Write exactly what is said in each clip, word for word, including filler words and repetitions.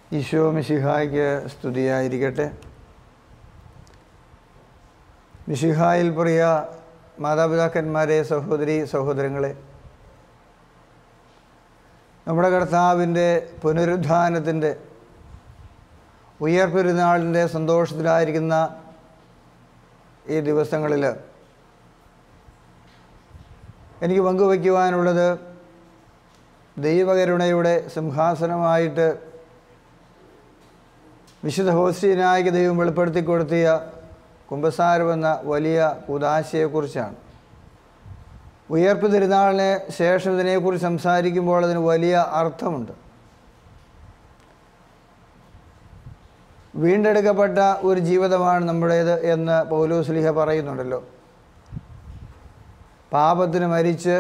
ഈശോ മിശിഹായ്ക്ക് സ്തുതിയായിരിക്കട്ടെ. മിശിഹായിൽ പ്രിയ മാതാപിതാക്കന്മാരെ, സഹോദരി സഹോദരങ്ങളെ, നമ്മുടെ കർത്താവിൻ്റെ പുനരുദ്ധാനത്തിൻ്റെ ഉയർപ്പെരുന്നാളിൻ്റെ സന്തോഷത്തിലായിരിക്കുന്ന ഈ ദിവസങ്ങളിൽ എനിക്ക് പങ്കുവയ്ക്കുവാനുള്ളത് ദൈവകരുണയുടെ സിംഹാസനമായിട്ട് വിശുദ്ധ ഹോസ്റ്റിനായിക്ക് ദൈവം വെളിപ്പെടുത്തി കൊടുത്തിയ കുമ്പസാരമെന്ന വലിയ കൂദാശയെക്കുറിച്ചാണ്. ഉയർപ്പ് തിരുനാളിന് ശേഷം ഇതിനെക്കുറിച്ച് സംസാരിക്കുമ്പോൾ അതിന് വലിയ അർത്ഥമുണ്ട്. വീണ്ടെടുക്കപ്പെട്ട ഒരു ജീവിതമാണ് നമ്മുടേത് എന്ന് പൗലോസ്ലീഹ പറയുന്നുണ്ടല്ലോ. പാപത്തിന് മരിച്ച്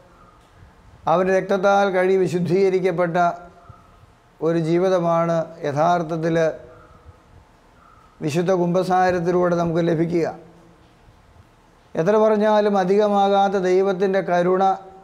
അവൻ്റെ രക്തത്താൽ കഴി വിശുദ്ധീകരിക്കപ്പെട്ട ഒരു ജീവിതമാണ് യഥാർത്ഥത്തിൽ വിശുദ്ധ കുമ്പസാരത്തിലൂടെ നമുക്ക് ലഭിക്കുക. എത്ര പറഞ്ഞാലും അധികമാകാത്ത ദൈവത്തിൻ്റെ കരുണ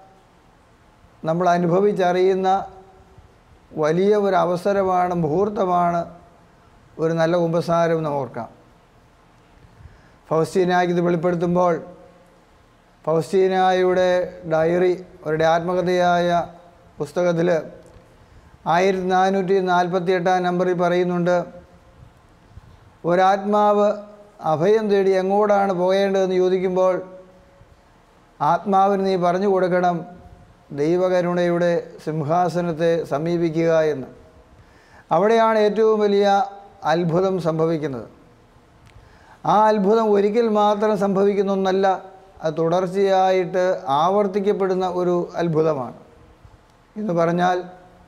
നമ്മൾ അനുഭവിച്ചറിയുന്ന വലിയ ഒരു അവസരമാണ്, മുഹൂർത്തമാണ് ഒരു നല്ല കുമ്പസാരം എന്ന് ഓർക്കാം. ഫൗസ്റ്റീനായ്ക്ക് ഇത് വെളിപ്പെടുത്തുമ്പോൾ ഫൗസ്റ്റീനായുടെ ഡയറി, അവരുടെ ആത്മകഥയായ പുസ്തകത്തിൽ ആയിരത്തി നാനൂറ്റി നാൽപ്പത്തി എട്ടാം നമ്പറിൽ പറയുന്നുണ്ട്, ഒരാത്മാവ് അഭയം തേടി എങ്ങോട്ടാണ് പോകേണ്ടതെന്ന് ചോദിക്കുമ്പോൾ ആത്മാവിന് നീ പറഞ്ഞു കൊടുക്കണം ദൈവകരുണയുടെ സിംഹാസനത്തെ സമീപിക്കുക എന്ന്. അവിടെയാണ് ഏറ്റവും വലിയ അത്ഭുതം സംഭവിക്കുന്നത്. ആ അത്ഭുതം ഒരിക്കൽ മാത്രം സംഭവിക്കുന്ന ഒന്നല്ല, അത് തുടർച്ചയായിട്ട് ആവർത്തിക്കപ്പെടുന്ന ഒരു അത്ഭുതമാണ്. എന്ന് പറഞ്ഞാൽ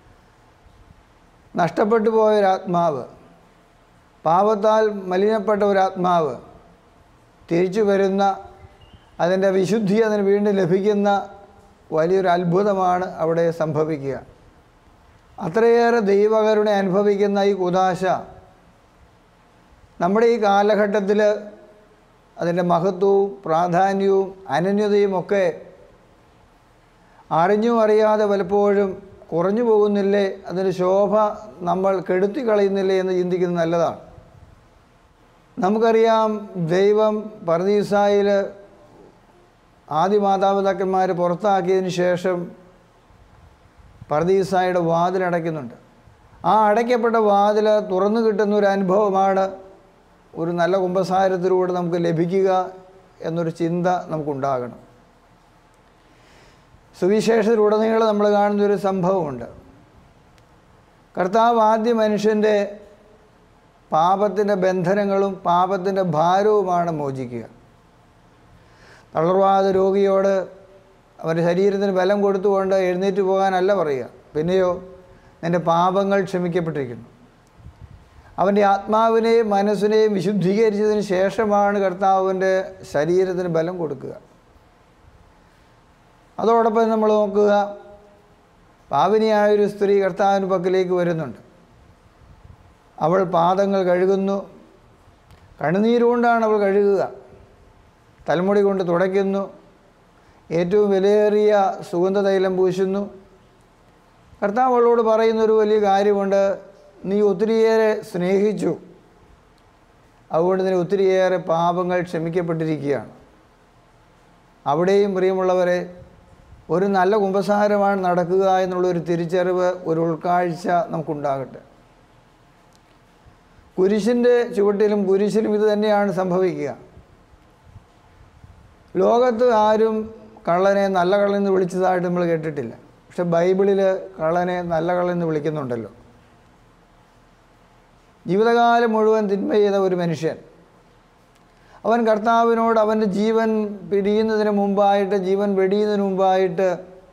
നഷ്ടപ്പെട്ടു പോയൊരാത്മാവ്, പാപത്താൽ മലിനപ്പെട്ട ഒരാത്മാവ് തിരിച്ചു വരുന്ന, അതിൻ്റെ വിശുദ്ധി അതിന് വീണ്ടും ലഭിക്കുന്ന വലിയൊരു അത്ഭുതമാണ് അവിടെ സംഭവിക്കുക. അത്രയേറെ ദൈവകരുണ അനുഭവിക്കുന്ന ഈ കൂദാശ നമ്മുടെ ഈ കാലഘട്ടത്തിൽ അതിൻ്റെ മഹത്വവും പ്രാധാന്യവും അനന്യതയും ഒക്കെ അറിഞ്ഞും അറിയാതെ പലപ്പോഴും കുറഞ്ഞു പോകുന്നില്ലേ, അതിൻ്റെ ശോഭ നമ്മൾ കെടുത്തി കളയുന്നില്ലേ എന്ന് ചിന്തിക്കുന്നത് നല്ലതാണ്. നമുക്കറിയാം, ദൈവം പർദീസായിൽ ആദ്യ മാതാപിതാക്കന്മാർ പുറത്താക്കിയതിന് ശേഷം പർദീസായുടെ വാതിലടയ്ക്കുന്നുണ്ട്. ആ അടയ്ക്കപ്പെട്ട വാതിൽ തുറന്നു കിട്ടുന്ന ഒരു അനുഭവമാണ് ഒരു നല്ല കുമ്പസാരത്തിലൂടെ നമുക്ക് ലഭിക്കുക എന്നൊരു ചിന്ത നമുക്കുണ്ടാകണം. സുവിശേഷത്തിലുടനീളം നമ്മൾ കാണുന്നൊരു സംഭവമുണ്ട്. കർത്താവ് ആദ്യ മനുഷ്യൻ്റെ പാപത്തിൻ്റെ ബന്ധനങ്ങളും പാപത്തിൻ്റെ ഭാരവുമാണ് മോചിക്കുക. തളർവാദ രോഗിയോട് അവൻ്റെ ശരീരത്തിന് ബലം കൊടുത്തുകൊണ്ട് എഴുന്നേറ്റ് പോകാനല്ല പറയുക, പിന്നെയോ നിൻ്റെ പാപങ്ങൾ ക്ഷമിക്കപ്പെട്ടിരിക്കുന്നു. അവൻ്റെ ആത്മാവിനെയും മനസ്സിനെയും വിശുദ്ധീകരിച്ചതിന് ശേഷമാണ് കർത്താവിൻ്റെ ശരീരത്തിന് ബലം കൊടുക്കുക. അതോടൊപ്പം നമ്മൾ നോക്കുക, പാപിനിയായൊരു സ്ത്രീ കർത്താവിന് പക്കലേക്ക് വരുന്നുണ്ട്. അവൾ പാദങ്ങൾ കഴുകുന്നു. കണ്ണുനീരുകൊണ്ടാണ് അവൾ കഴുകുക. തലമുടി കൊണ്ട് തുടയ്ക്കുന്നു. ഏറ്റവും വിലയേറിയ സുഗന്ധതൈലം പൂശുന്നു. കർത്താവ് അവളോട് പറയുന്നൊരു വലിയ കാര്യമുണ്ട്, നീ ഒത്തിരിയേറെ സ്നേഹിച്ചു, അതുകൊണ്ട് തന്നെ ഒത്തിരിയേറെ പാപങ്ങൾ ക്ഷമിക്കപ്പെട്ടിരിക്കുകയാണ്. അവിടെയും പ്രിയമുള്ളവരെ, ഒരു നല്ല കുമ്പസാരമാണ് നടക്കുക എന്നുള്ളൊരു തിരിച്ചറിവ്, ഒരു ഉൾക്കാഴ്ച നമുക്കുണ്ടാകട്ടെ. കുരിശിൻ്റെ ചുവട്ടിലും കുരിശിലും ഇത് തന്നെയാണ് സംഭവിക്കുക. ലോകത്ത് ആരും കള്ളനെ നല്ല കള്ളനെന്ന് വിളിച്ചതായിട്ട് നമ്മൾ കേട്ടിട്ടില്ല. പക്ഷെ ബൈബിളിൽ കള്ളനെ നല്ല കള്ളനെന്ന് വിളിക്കുന്നുണ്ടല്ലോ. ജീവിതകാലം മുഴുവൻ തിന്മ ചെയ്ത ഒരു മനുഷ്യൻ, അവൻ കർത്താവിനോട് അവൻ്റെ ജീവൻ പിരിയുന്നതിന് മുമ്പായിട്ട്, ജീവൻ വെടിയുന്നതിന് മുമ്പായിട്ട്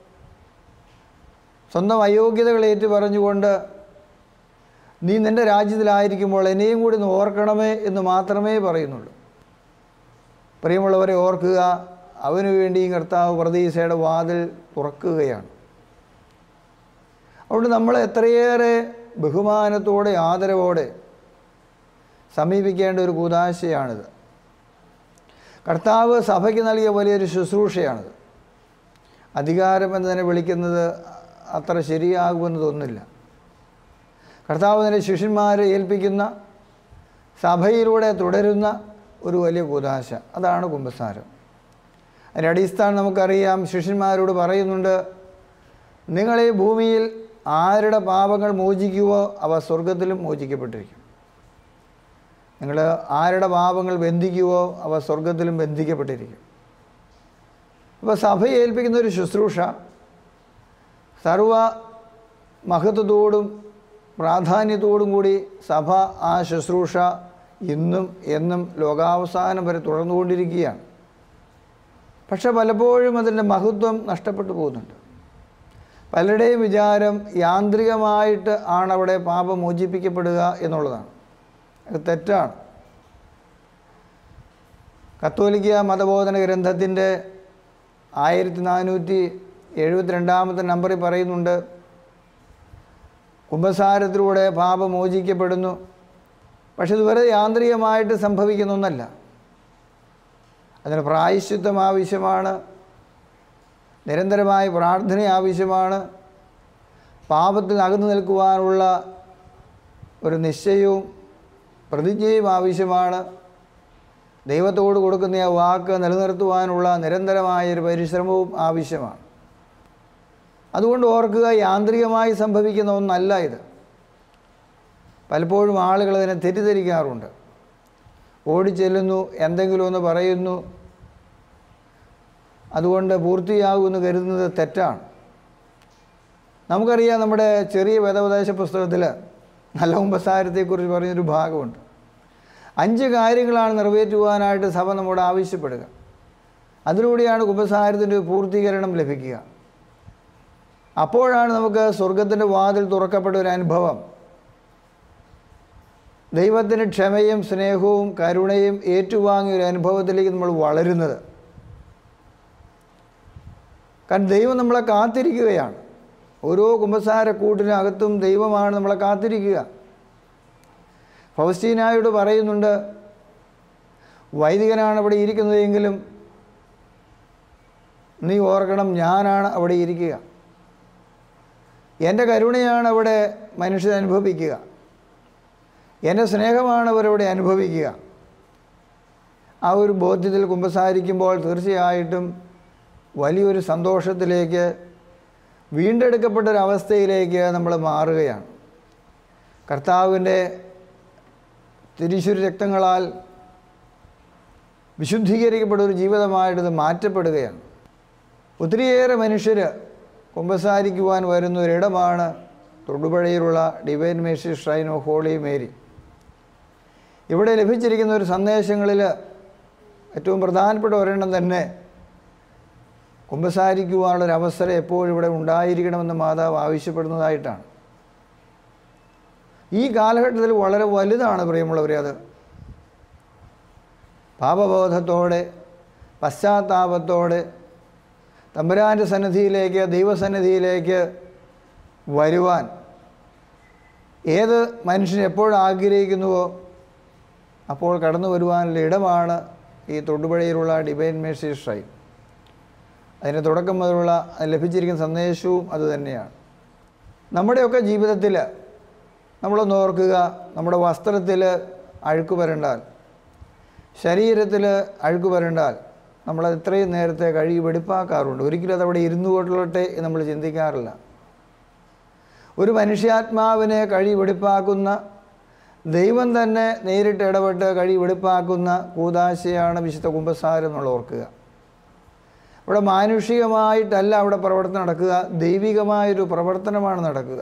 സ്വന്തം അയോഗ്യതകൾ ഏറ്റു പറഞ്ഞുകൊണ്ട്, നീ നിൻ്റെ രാജ്യത്തിലായിരിക്കുമ്പോൾ എന്നെയും കൂടി ഒന്ന് ഓർക്കണമേ എന്ന് മാത്രമേ പറയുന്നുള്ളൂ. പ്രിയമുള്ളവരെ, ഓർക്കുക, അവനു വേണ്ടിയും കർത്താവ് പർദീസയുടെ വാതിൽ തുറക്കുകയാണ്. അതുകൊണ്ട് നമ്മൾ എത്രയേറെ ബഹുമാനത്തോടെ ആദരവോടെ സമീപിക്കേണ്ട ഒരു കൂദാശയാണിത്. കർത്താവ് സഭയ്ക്ക് നൽകിയ വലിയൊരു ശുശ്രൂഷയാണിത്. അധികാരം എന്ന് തന്നെ വിളിക്കുന്നത് അത്ര ശരിയാകുമെന്ന് തോന്നുന്നില്ല. കർത്താവ് തൻ്റെ ശിഷ്യന്മാരെ ഏൽപ്പിക്കുന്ന, സഭയിലൂടെ തുടരുന്ന ഒരു വലിയ കൂദാശ, അതാണ് കുമ്പസാരം. അതിൻ്റെ അടിസ്ഥാനം നമുക്കറിയാം. ശിഷ്യന്മാരോട് പറയുന്നുണ്ട്, നിങ്ങൾ ഈ ഭൂമിയിൽ ആരുടെ പാപങ്ങൾ മോചിക്കുവോ അവ സ്വർഗത്തിലും മോചിക്കപ്പെട്ടിരിക്കും. നിങ്ങൾ ആരുടെ പാപങ്ങൾ ബന്ധിക്കുവോ അവ സ്വർഗത്തിലും ബന്ധിക്കപ്പെട്ടിരിക്കും. അപ്പോൾ സഭയെ ഏൽപ്പിക്കുന്ന ഒരു ശുശ്രൂഷ സർവ മഹത്വത്തോടും പ്രാധാന്യത്തോടും കൂടി സഭ ആ ശുശ്രൂഷ ഇന്നും എന്നും ലോകാവസാനം വരെ തുടർന്നുകൊണ്ടിരിക്കുകയാണ്. പക്ഷെ പലപ്പോഴും അതിൻ്റെ മഹത്വം നഷ്ടപ്പെട്ടു പോകുന്നുണ്ട്. പലരുടെയും വിചാരം യാന്ത്രികമായിട്ട് ആണ് അവിടെ പാപം മോചിപ്പിക്കപ്പെടുക എന്നുള്ളതാണ്. അത് തെറ്റാണ്. കത്തോലിക്ക മതബോധന ഗ്രന്ഥത്തിൻ്റെ ആയിരത്തി നാനൂറ്റി എഴുപത്തിരണ്ടാമത്തെ നമ്പറിൽ പറയുന്നുണ്ട്, കുമ്പസാരത്തിലൂടെ പാപം മോചിക്കപ്പെടുന്നു. പക്ഷെ ഇത് വെറുതെ യാന്ത്രികമായിട്ട് സംഭവിക്കുന്ന ഒന്നല്ല. അതിന് പ്രായശ്ചിത്തം ആവശ്യമാണ്, നിരന്തരമായ പ്രാർത്ഥന ആവശ്യമാണ്, പാപത്തിൽ അകന്നു നിൽക്കുവാനുള്ള ഒരു നിശ്ചയവും പ്രതിജ്ഞയും ആവശ്യമാണ്, ദൈവത്തോട് കൊടുക്കുന്ന ആ വാക്ക് നിലനിർത്തുവാനുള്ള നിരന്തരമായൊരു പരിശ്രമവും ആവശ്യമാണ്. അതുകൊണ്ട് ഓർക്കുക, യാന്ത്രികമായി സംഭവിക്കുന്ന ഒന്നല്ല ഇത്. പലപ്പോഴും ആളുകൾ അതിനെ തെറ്റിദ്ധരിക്കാറുണ്ട്. ഓടിച്ചെല്ലുന്നു, എന്തെങ്കിലും ഒന്ന് പറയുന്നു, അതുകൊണ്ട് പൂർത്തിയാകുമെന്ന് കരുതുന്നത് തെറ്റാണ്. നമുക്കറിയാം, നമ്മുടെ ചെറിയ വേദോപദേശ പുസ്തകത്തിൽ നല്ല കുമ്പസാരത്തെക്കുറിച്ച് പറഞ്ഞൊരു ഭാഗമുണ്ട്. അഞ്ച് കാര്യങ്ങളാണ് നിറവേറ്റുവാനായിട്ട് സഭ നമ്മോട് ആവശ്യപ്പെടുക. അതിലൂടെയാണ് കുമ്പസാരത്തിൻ്റെ പൂർത്തീകരണം ലഭിക്കുക. അപ്പോഴാണ് നമുക്ക് സ്വർഗത്തിൻ്റെ വാതിൽ തുറക്കപ്പെട്ട ഒരു അനുഭവം, ദൈവത്തിൻ്റെ ക്ഷമയും സ്നേഹവും കരുണയും ഏറ്റുവാങ്ങിയ ഒരു അനുഭവത്തിലേക്ക് നമ്മൾ വളരുന്നത്. കാരണം ദൈവം നമ്മളെ കാത്തിരിക്കുകയാണ്. ഓരോ കുമ്പസാരക്കൂട്ടിനകത്തും ദൈവമാണ് നമ്മളെ കാത്തിരിക്കുക. ഫൗസ്റ്റീനായോട് പറയുന്നുണ്ട്, വൈദികനാണ് അവിടെ ഇരിക്കുന്നതെങ്കിലും നീ ഓർക്കണം, ഞാനാണ് അവിടെ ഇരിക്കുക. എൻ്റെ കരുണയാണ് അവിടെ മനുഷ്യൻ അനുഭവിക്കുക, എൻ്റെ സ്നേഹമാണ് അവരവിടെ അനുഭവിക്കുക. ആ ഒരു ബോധ്യത്തിൽ കുമ്പസാരിക്കുമ്പോൾ തീർച്ചയായിട്ടും വലിയൊരു സന്തോഷത്തിലേക്ക്, വീണ്ടെടുക്കപ്പെട്ടൊരവസ്ഥയിലേക്ക് നമ്മൾ മാറുകയാണ്. കർത്താവിൻ്റെ തിരുശുര രക്തങ്ങളാൽ വിശുദ്ധീകരിക്കപ്പെട്ട ഒരു ജീവിതമായിട്ടത് മാറ്റപ്പെടുകയാണ്. ഒത്തിരിയേറെ മനുഷ്യർ കുമ്പസാരിക്കുവാൻ വരുന്ന ഒരിടമാണ് തൊടുപുഴയിലുള്ള divine mercy shrine of holy Mary. ഇവിടെ ലഭിച്ചിരിക്കുന്ന ഒരു സന്ദേശങ്ങളിൽ ഏറ്റവും പ്രധാനപ്പെട്ട ഒരെണ്ണം തന്നെ കുമ്പസാരിക്കുവാനുള്ളൊരവസരം എപ്പോഴും ഇവിടെ ഉണ്ടായിരിക്കണമെന്ന് മാതാവ് ആവശ്യപ്പെടുന്നതായിട്ടാണ്. ഈ കാലഘട്ടത്തിൽ വളരെ വലുതാണ് പ്രിയമുള്ളവരെ. അത് പാപബോധത്തോടെ, പശ്ചാത്താപത്തോടെ തമ്പുരാൻ്റെ സന്നിധിയിലേക്ക്, ദൈവസന്നിധിയിലേക്ക് വരുവാൻ ഏത് മനുഷ്യൻ എപ്പോഴും ആഗ്രഹിക്കുന്നുവോ അപ്പോൾ കടന്നു വരുവാനുള്ള ഇടമാണ് ഈ തൊടുപുഴയിലുള്ള ഡിവൈൻ മേഴ്സി ഷ്രൈൻ. അതിൻ്റെ തുടക്കം മുതലുള്ള ലഭിച്ചിരിക്കുന്ന സന്ദേശവും അതുതന്നെയാണ്. നമ്മുടെയൊക്കെ ജീവിതത്തിൽ നമ്മളൊന്ന് ഓർക്കുക, നമ്മുടെ വസ്ത്രത്തിൽ അഴുക്ക് വരണ്ടാൽ, ശരീരത്തിൽ അഴുക്ക് വരണ്ടാൽ നമ്മളത് ഇത്രയും നേരത്തെ കഴുകി വെടിപ്പാക്കാറുണ്ട്. ഒരിക്കലും അതവിടെ ഇരുന്നു കൊള്ളട്ടെ എന്ന് നമ്മൾ ചിന്തിക്കാറില്ല. ഒരു മനുഷ്യാത്മാവിനെ കഴുകി വെടിപ്പാക്കുന്ന ദൈവം തന്നെ നേരിട്ട് ഇടപെട്ട് കഴുകി വെടിപ്പാക്കുന്ന കൂദാശയാണ് വിശുദ്ധ കുമ്പസാരം എന്നുള്ള ഓർക്കുക. ഇവിടെ മാനുഷികമായിട്ടല്ല അവിടെ പ്രവർത്തനം നടക്കുക, ദൈവികമായൊരു പ്രവർത്തനമാണ് നടക്കുക.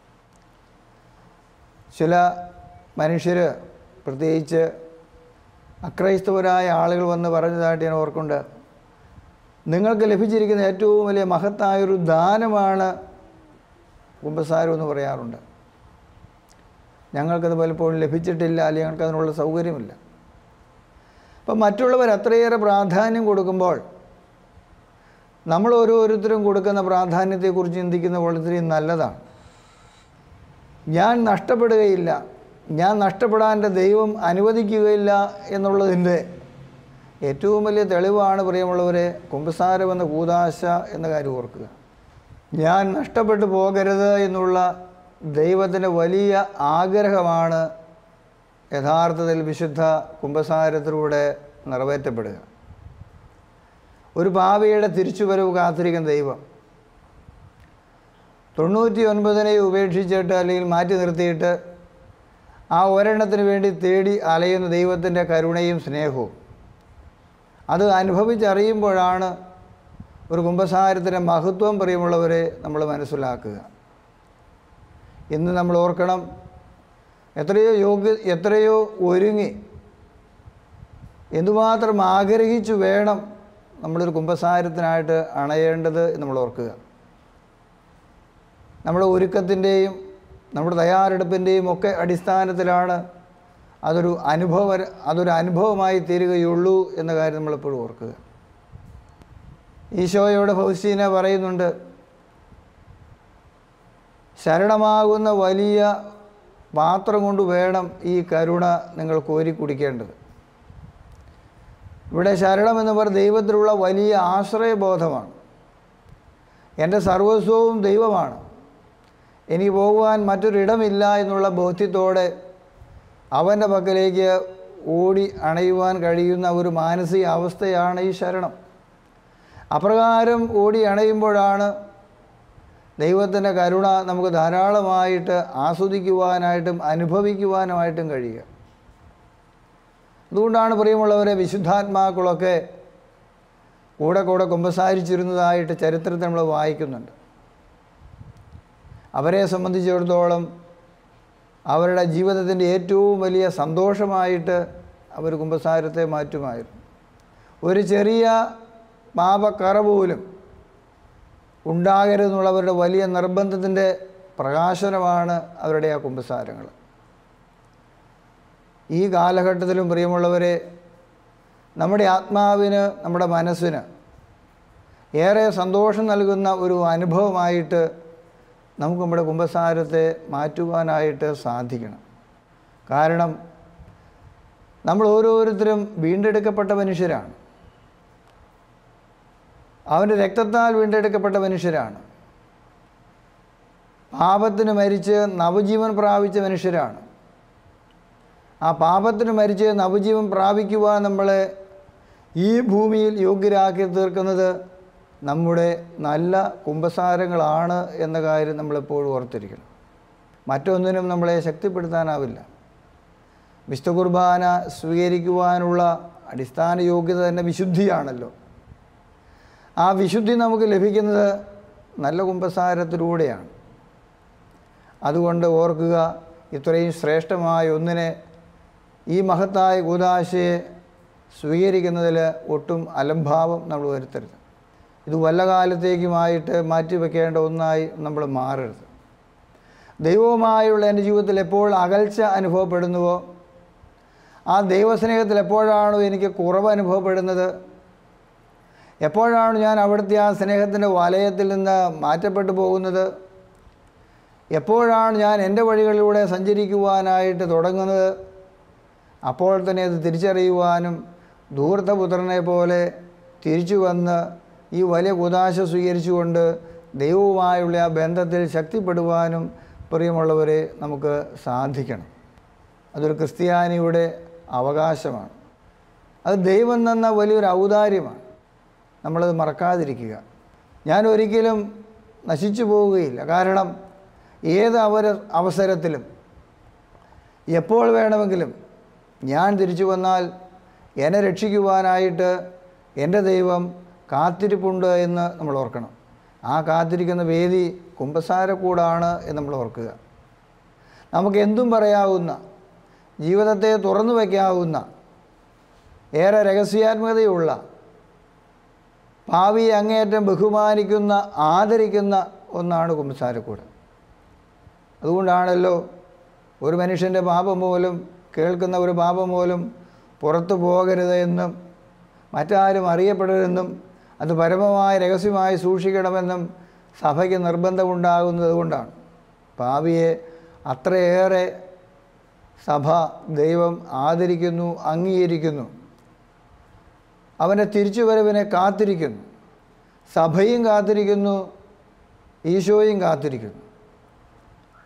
ചില മനുഷ്യർ, പ്രത്യേകിച്ച് അക്രൈസ്തവരായ ആളുകൾ വന്ന് പറഞ്ഞതായിട്ട് ഞാൻ ഓർക്കുന്നുണ്ട്, നിങ്ങൾക്ക് ലഭിച്ചിരിക്കുന്ന ഏറ്റവും വലിയ മഹത്തായൊരു ദാനമാണ് കുമ്പസാരം എന്ന് പറയാറുണ്ട്. ഞങ്ങൾക്കത് പലപ്പോഴും ലഭിച്ചിട്ടില്ല, അല്ലെങ്കിൽ ഞങ്ങൾക്കതിനുള്ള സൗകര്യമില്ല. അപ്പം മറ്റുള്ളവർ അത്രയേറെ പ്രാധാന്യം കൊടുക്കുമ്പോൾ നമ്മൾ ഓരോരുത്തരും കൊടുക്കുന്ന പ്രാധാന്യത്തെക്കുറിച്ച് ചിന്തിക്കുന്നത് വളരെ നല്ലതാണ്. ഞാൻ നഷ്ടപ്പെടുകയില്ല, ഞാൻ നഷ്ടപ്പെടാൻ എൻ്റെ ദൈവം അനുവദിക്കുകയില്ല എന്നുള്ളതിൻ്റെ ഏറ്റവും വലിയ തെളിവാണ് പ്രിയമുള്ളവരെ കുമ്പസാരം എന്ന കൂദാശ എന്ന കാര്യം ഓർക്കുക. ഞാൻ നഷ്ടപ്പെട്ടു പോകരുത് എന്നുള്ള ദൈവത്തിൻ്റെ വലിയ ആഗ്രഹമാണ് യഥാർത്ഥത്തിൽ വിശുദ്ധ കുമ്പസാരത്തിലൂടെ നിറവേറ്റപ്പെടുക. ഒരു പാപിയുടെ തിരിച്ചുവരവ് കാത്തിരിക്കുന്ന ദൈവം തൊണ്ണൂറ്റി ഒൻപതിനെ ഉപേക്ഷിച്ചിട്ട് അല്ലെങ്കിൽ മാറ്റി നിർത്തിയിട്ട് ആ ഒരെണ്ണത്തിന് വേണ്ടി തേടി അലയുന്ന ദൈവത്തിൻ്റെ കരുണയും സ്നേഹവും അത് അനുഭവിച്ചറിയുമ്പോഴാണ് ഒരു കുമ്പസാരത്തിൻ്റെ മഹത്വം പ്രിയമുള്ളവരെ നമ്മൾ മനസ്സിലാക്കുക. ഇന്ന് നമ്മൾ ഓർക്കണം, എത്രയോ യോഗ്യ എത്രയോ ഒരുങ്ങി എന്തുമാത്രം ആഗ്രഹിച്ചു വേണം നമ്മളൊരു കുമ്പസാരത്തിനായിട്ട് അണയേണ്ടത് എന്ന് നമ്മൾ ഓർക്കുക. നമ്മുടെ ഒരുക്കത്തിൻ്റെയും നമ്മുടെ തയ്യാറെടുപ്പിൻ്റെയും ഒക്കെ അടിസ്ഥാനത്തിലാണ് അതൊരു അനുഭവ അതൊരു അനുഭവമായി തീരുകയുള്ളൂ എന്ന കാര്യം നമ്മളെപ്പോഴും ഓർക്കുക. ഈശോയോട് ഫൗസ്റ്റീന പറയുന്നുണ്ട്, ശരണമാകുന്ന വലിയ പാത്രം കൊണ്ട് വേണം ഈ കരുണ നിങ്ങൾ കോരി കുടിക്കേണ്ടത്. ഇവിടെ ശരണം എന്ന് പറഞ്ഞ ദൈവത്തിലുള്ള വലിയ ആശ്രയബോധമാണ്. എൻ്റെ സർവസ്വവും ദൈവമാണ്, എനിക്ക് പോകുവാൻ മറ്റൊരിടമില്ല എന്നുള്ള ബോധ്യത്തോടെ അവൻ്റെ പക്കലേക്ക് ഓടി അണയുവാൻ കഴിയുന്ന ഒരു മാനസിക അവസ്ഥയാണ് ഈ ശരണം. അപ്രകാരം ഓടി അണയുമ്പോഴാണ് ദൈവത്തിൻ്റെ കരുണ നമുക്ക് ധാരാളമായിട്ട് ആസ്വദിക്കുവാനായിട്ടും അനുഭവിക്കുവാനുമായിട്ടും കഴിയുക. അതുകൊണ്ടാണ് പ്രിയമുള്ളവരെ വിശുദ്ധാത്മാക്കളൊക്കെ കൂടെ കൂടെ കുമ്പസാരിച്ചിരുന്നതായിട്ട് ചരിത്രത്തിൽ നമ്മൾ വായിക്കുന്നുണ്ട്. അവരെ സംബന്ധിച്ചിടത്തോളം അവരുടെ ജീവിതത്തിൻ്റെ ഏറ്റവും വലിയ സന്തോഷമായിട്ട് അവർ കുമ്പസാരത്തെ മാറ്റുമായിരുന്നു. ഒരു ചെറിയ പാപക്കറ പോലും ഉണ്ടാകരുതെന്നുള്ളവരുടെ വലിയ നിർബന്ധത്തിൻ്റെ പ്രകാശനമാണ് അവരുടെ ആ കുമ്പസാരങ്ങൾ. ഈ കാലഘട്ടത്തിലും പ്രിയമുള്ളവരെ നമ്മുടെ ആത്മാവിന് നമ്മുടെ മനസ്സിന് ഏറെ സന്തോഷം നൽകുന്ന ഒരു അനുഭവമായിട്ട് നമുക്ക് നമ്മുടെ കുമ്പസാരത്തെ മാറ്റുവാനായിട്ട് സാധിക്കണം. കാരണം നമ്മൾ ഓരോരുത്തരും വീണ്ടെടുക്കപ്പെട്ട മനുഷ്യരാണ്. അവൻ്റെ രക്തത്താൽ വീണ്ടെടുക്കപ്പെട്ട മനുഷ്യരാണ്. പാപത്തിന് മരിച്ച് നവജീവൻ പ്രാപിച്ച മനുഷ്യരാണ്. ആ പാപത്തിന് മരിച്ച് നവജീവൻ പ്രാപിക്കുവാൻ നമ്മളെ ഈ ഭൂമിയിൽ യോഗ്യരാക്കി തീർക്കുന്നത് നമ്മുടെ നല്ല കുമ്പസാരങ്ങളാണ് എന്ന കാര്യം നമ്മളെപ്പോഴും ഓർത്തിരിക്കണം. മറ്റൊന്നിനും നമ്മളെ ശക്തിപ്പെടുത്താനാവില്ല. വിശുദ്ധ കുർബാന സ്വീകരിക്കുവാനുള്ള അടിസ്ഥാന യോഗ്യത തന്നെ വിശുദ്ധിയാണല്ലോ. ആ വിശുദ്ധി നമുക്ക് ലഭിക്കുന്നത് നല്ല കുമ്പസാരത്തിലൂടെയാണ്. അതുകൊണ്ട് ഓർക്കുക, ഇത്രയും ശ്രേഷ്ഠമായ ഒന്നിനെ, ഈ മഹത്തായ കൂദാശയെ സ്വീകരിക്കുന്നതിൽ ഒട്ടും അലംഭാവം നമ്മൾ വരുത്തരുത്. ഇത് വല്ല കാലത്തേക്കുമായിട്ട് മാറ്റിവെക്കേണ്ട ഒന്നായി നമ്മൾ മാറരുത്. ദൈവവുമായുള്ള എൻ്റെ ജീവിതത്തിൽ എപ്പോൾ അകൽച്ച അനുഭവപ്പെടുന്നുവോ, ആ ദൈവസ്നേഹത്തിൽ എപ്പോഴാണോ എനിക്ക് കുറവ് അനുഭവപ്പെടുന്നത്, എപ്പോഴാണ് ഞാൻ അവിടുത്തെ ആ സ്നേഹത്തിൻ്റെ വലയത്തിൽ നിന്ന് മാറ്റപ്പെട്ടു പോകുന്നത്, എപ്പോഴാണ് ഞാൻ എൻ്റെ വഴികളിലൂടെ സഞ്ചരിക്കുവാനായിട്ട് തുടങ്ങുന്നത്, അപ്പോൾ തന്നെ അത് തിരിച്ചറിയുവാനും ധൂർത്തപുത്രനെ പോലെ തിരിച്ചു വന്ന് ഈ വലിയ കൂദാശ സ്വീകരിച്ചുകൊണ്ട് ദൈവവുമായുള്ള ആ ബന്ധത്തിൽ ശക്തിപ്പെടുവാനും പ്രിയമുള്ളവരെ നമുക്ക് സാധിക്കണം. അതൊരു ക്രിസ്ത്യാനിയുടെ അവകാശമാണ്. അത് ദൈവം തന്ന വലിയൊരു ഔദാര്യമാണ്. നമ്മളത് മറക്കാതിരിക്കുക. ഞാൻ ഒരിക്കലും നശിച്ചു പോവുകയില്ല. കാരണം ഏത് അവര അവസരത്തിലും എപ്പോൾ വേണമെങ്കിലും ഞാൻ തിരിച്ചു വന്നാൽ എന്നെ രക്ഷിക്കുവാനായിട്ട് എൻ്റെ ദൈവം കാത്തിരിപ്പുണ്ട് എന്ന് നമ്മൾ ഓർക്കണം. ആ കാത്തിരിക്കുന്ന വേദി കുമ്പസാരക്കൂടാണ് എന്ന് നമ്മൾ ഓർക്കുക. നമുക്ക് എന്തും പറയാവുന്ന, ജീവിതത്തെ തുറന്നു വയ്ക്കാവുന്ന, ഏറെ രഹസ്യാത്മകതയുള്ള, ഭാവിയെ അങ്ങേയറ്റം ബഹുമാനിക്കുന്ന, ആദരിക്കുന്ന ഒന്നാണ് കുമ്പസാരക്കൂട്. അതുകൊണ്ടാണല്ലോ ഒരു മനുഷ്യൻ്റെ പാപം പോലും, കേൾക്കുന്ന ഒരു പാപം പോലും പുറത്തു പോകരുത് എന്നും മറ്റാരും അറിയപ്പെടരുതെന്നും അത് പരമമായ രഹസ്യമായി സൂക്ഷിക്കണമെന്നും സഭയ്ക്ക് നിർബന്ധമുണ്ടാകുന്നത് കൊണ്ടാണ്. പാപിയെ അത്രയേറെ സഭ ദൈവം ആദരിക്കുന്നു, അംഗീകരിക്കുന്നു. അവൻ്റെ തിരിച്ചുവരവിനെ കാത്തിരിക്കുന്നു. സഭയും കാത്തിരിക്കുന്നു, ഈശോയും കാത്തിരിക്കുന്നു.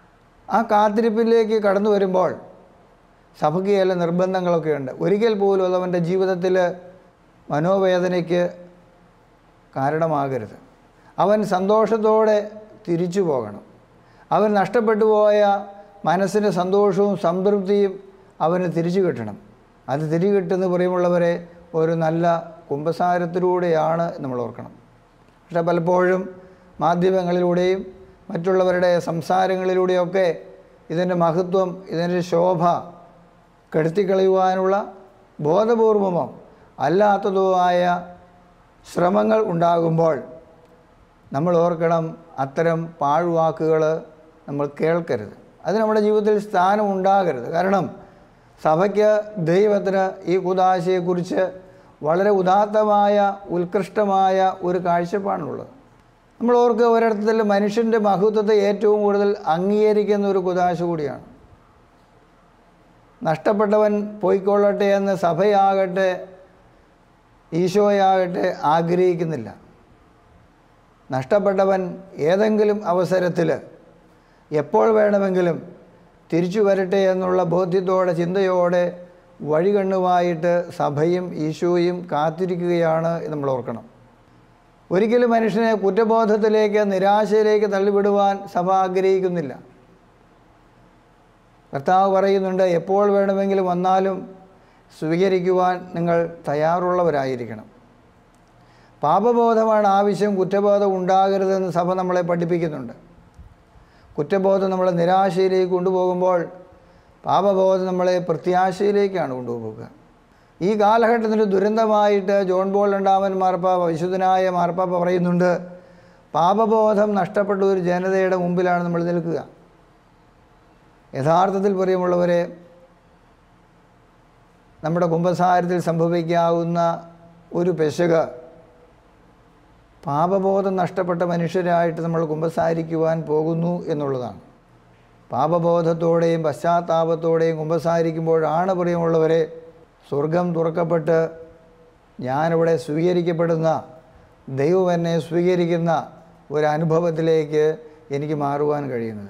ആ കാത്തിരിപ്പിലേക്ക് കടന്നു വരുമ്പോൾ സഭയ്ക്ക് ചില നിർബന്ധങ്ങളൊക്കെ ഉണ്ട്. ഒരിക്കൽ പോലും അതവൻ്റെ ജീവിതത്തിൽ മനോവേദനയ്ക്ക് കാരണമാകരുത്. അവൻ സന്തോഷത്തോടെ തിരിച്ചു പോകണം. അവൻ നഷ്ടപ്പെട്ടു പോയ മനസ്സിൻ്റെ സന്തോഷവും സംതൃപ്തിയും അവന് തിരിച്ചു കിട്ടണം. അത് തിരികെ കിട്ടുന്ന പ്രിയമുള്ളവരെ ഒരു നല്ല കുമ്പസാരത്തിലൂടെയാണ് നമ്മൾ ഓർക്കണം. പക്ഷേ പലപ്പോഴും മാധ്യമങ്ങളിലൂടെയും മറ്റുള്ളവരുടെ സംസാരങ്ങളിലൂടെയൊക്കെ ഇതിൻ്റെ മഹത്വം, ഇതിൻ്റെ ശോഭ കെടുത്തിക്കളയുവാനുള്ള ബോധപൂർവമോ അല്ലാത്തതോ ആയ ശ്രമങ്ങൾ ഉണ്ടാകുമ്പോൾ നമ്മൾ ഓർക്കണം, അത്തരം പാഴ്വാക്കുകൾ നമ്മൾ കേൾക്കരുത്. അത് നമ്മുടെ ജീവിതത്തിൽ സ്ഥാനം ഉണ്ടാകരുത്. കാരണം സഭയ്ക്ക്, ദൈവത്തിന് ഈ കൂദാശയെക്കുറിച്ച് വളരെ ഉദാത്തമായ ഉത്കൃഷ്ടമായ ഒരു കാഴ്ചപ്പാടാണുള്ളത്. നമ്മൾ ഓർക്കുക, ഒരിടത്തിൽ മനുഷ്യൻ്റെ മഹത്വത്തെ ഏറ്റവും കൂടുതൽ അംഗീകരിക്കുന്ന ഒരു കൂദാശ കൂടിയാണ്. നഷ്ടപ്പെട്ടവൻ പോയിക്കൊള്ളട്ടെ എന്ന് സഭയാകട്ടെ ഈശോയാകട്ടെ ആഗ്രഹിക്കുന്നില്ല. നഷ്ടപ്പെട്ടവൻ ഏതെങ്കിലും അവസരത്തിൽ എപ്പോൾ വേണമെങ്കിലും തിരിച്ചു വരട്ടെ എന്നുള്ള ബോധ്യത്തോടെ, ചിന്തയോടെ വഴികണ്ണുമായിട്ട് സഭയും ഈശോയും കാത്തിരിക്കുകയാണ് നമ്മൾ ഓർക്കണം. ഒരിക്കലും മനുഷ്യനെ കുറ്റബോധത്തിലേക്ക്, നിരാശയിലേക്ക് തള്ളിവിടുവാൻ സഭ ആഗ്രഹിക്കുന്നില്ല. കർത്താവ് പറയുന്നുണ്ട്, എപ്പോൾ വേണമെങ്കിലും വന്നാലും സ്വീകരിക്കുവാൻ നിങ്ങൾ തയ്യാറുള്ളവരായിരിക്കണം. പാപബോധമാണ് ആവശ്യം, കുറ്റബോധം ഉണ്ടാകരുതെന്ന് സഭ നമ്മളെ പഠിപ്പിക്കുന്നുണ്ട്. കുറ്റബോധം നമ്മളെ നിരാശയിലേക്ക് കൊണ്ടുപോകുമ്പോൾ പാപബോധം നമ്മളെ പ്രത്യാശയിലേക്കാണ് കൊണ്ടുപോകുക. ഈ കാലഘട്ടത്തിൻ്റെ ദുരന്തമായിട്ട് ജോൺ പോൾ രണ്ടാമൻ മാർപ്പാപ്പ, വിശുദ്ധനായ മാർപ്പാപ്പ പറയുന്നുണ്ട്, പാപബോധം നഷ്ടപ്പെട്ട ഒരു ജനതയുടെ മുമ്പിലാണ് നമ്മൾ നിൽക്കുക. യഥാർത്ഥത്തിൽ പ്രിയമുള്ളവരെ, നമ്മുടെ കുമ്പസാരത്തിൽ സംഭവിക്കാവുന്ന ഒരു പെശക് പാപബോധം നഷ്ടപ്പെട്ട മനുഷ്യരായിട്ട് നമ്മൾ കുമ്പസാരിക്കുവാൻ പോകുന്നു എന്നുള്ളതാണ്. പാപബോധത്തോടെയും പശ്ചാത്താപത്തോടെയും കുമ്പസാരിക്കുമ്പോഴാണ് പ്രിയമുള്ളവരെ സ്വർഗം തുറക്കപ്പെട്ട് ഞാനിവിടെ സ്വീകരിക്കപ്പെടുന്ന, ദൈവം എന്നെ സ്വീകരിക്കുന്ന ഒരനുഭവത്തിലേക്ക് എനിക്ക് മാറുവാൻ കഴിയുന്നത്.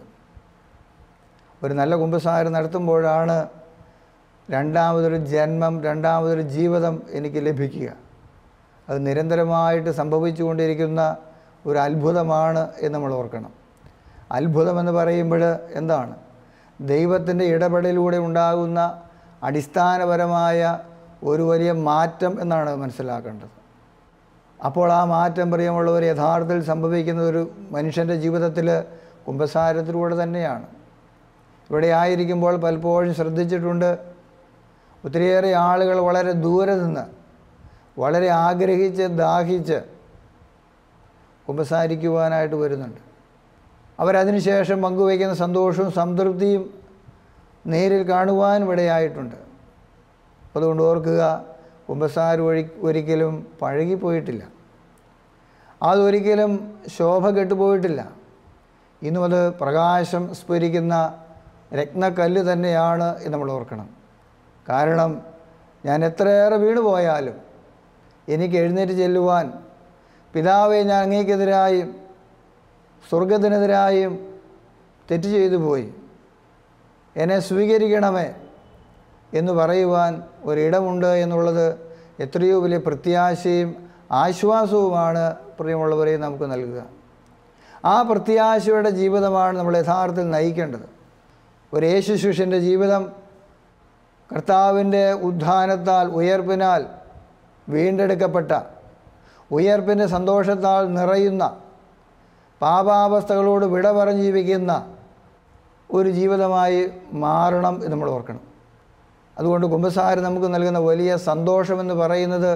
ഒരു നല്ല കുമ്പസാരം നടത്തുമ്പോഴാണ് രണ്ടാമതൊരു ജന്മം, രണ്ടാമതൊരു ജീവിതം എനിക്ക് ലഭിക്കുക. അത് നിരന്തരമായിട്ട് സംഭവിച്ചുകൊണ്ടിരിക്കുന്ന ഒരു അത്ഭുതമാണ് എന്ന് നമ്മൾ ഓർക്കണം. അത്ഭുതമെന്ന് പറയുമ്പോൾ എന്താണ്? ദൈവത്തിൻ്റെ ഇടപെടലിലൂടെ ഉണ്ടാകുന്ന അടിസ്ഥാനപരമായ ഒരു വലിയ മാറ്റം എന്നാണ് മനസ്സിലാക്കേണ്ടത്. അപ്പോൾ ആ മാറ്റം പ്രിയമുള്ളവർ യഥാർത്ഥത്തിൽ സംഭവിക്കുന്ന ഒരു മനുഷ്യൻ്റെ ജീവിതത്തിൽ കുമ്പസാരത്തിലൂടെ തന്നെയാണ്. ഇവിടെ ആയിരിക്കുമ്പോൾ പലപ്പോഴും ശ്രദ്ധിച്ചിട്ടുണ്ട്, ഒത്തിരിയേറെ ആളുകൾ വളരെ ദൂരെ നിന്ന് വളരെ ആഗ്രഹിച്ച് ദാഹിച്ച് കുമ്പസാരിക്കുവാനായിട്ട് വരുന്നുണ്ട്. അവരതിനു ശേഷം പങ്കുവയ്ക്കുന്ന സന്തോഷവും സംതൃപ്തിയും നേരിൽ കാണുവാനും ഇടയായിട്ടുണ്ട്. അതുകൊണ്ട് ഓർക്കുക, കുമ്പസാരം ഒഴി ഒരിക്കലും പഴകിപ്പോയിട്ടില്ല, അതൊരിക്കലും ശോഭ കെട്ടുപോയിട്ടില്ല. ഇന്നും അത് പ്രകാശം സ്ഫുരിക്കുന്ന രത്നക്കല്ല് തന്നെയാണ് എന്ന് നമ്മൾ ഓർക്കണം. കാരണം ഞാൻ എത്രയേറെ വീണുപോയാലും എനിക്ക് എഴുന്നേറ്റ് ചെല്ലുവാൻ, പിതാവെ ഞാൻ അങ്ങേക്കെതിരായും സ്വർഗത്തിനെതിരായും തെറ്റ് ചെയ്തു പോയി, എന്നെ സ്വീകരിക്കണമേ എന്ന് പറയുവാൻ ഒരിടമുണ്ട് എന്നുള്ളത് എത്രയോ വലിയ പ്രത്യാശയും ആശ്വാസവുമാണ് പ്രിയമുള്ളവരെ നമുക്ക് നൽകുക. ആ പ്രത്യാശയുടെ ജീവിതമാണ് നമ്മൾ യഥാർത്ഥത്തിൽ നയിക്കേണ്ടത്. ഒരു യേശു ശിഷ്യൻ്റെ ജീവിതം കർത്താവിൻ്റെ ഉത്ഥാനത്താൽ, ഉയർപ്പിനാൽ വീണ്ടെടുക്കപ്പെട്ട, ഉയർപ്പിൻ്റെ സന്തോഷത്താൽ നിറയുന്ന, പാപാവസ്ഥകളോട് വിട പറഞ്ഞ് ജീവിക്കുന്ന ഒരു ജീവിതമായി മാറണം എന്ന് നമ്മൾ ഓർക്കണം. അതുകൊണ്ട് കുമ്പസാരം നമുക്ക് നൽകുന്ന വലിയ സന്തോഷമെന്ന് പറയുന്നത്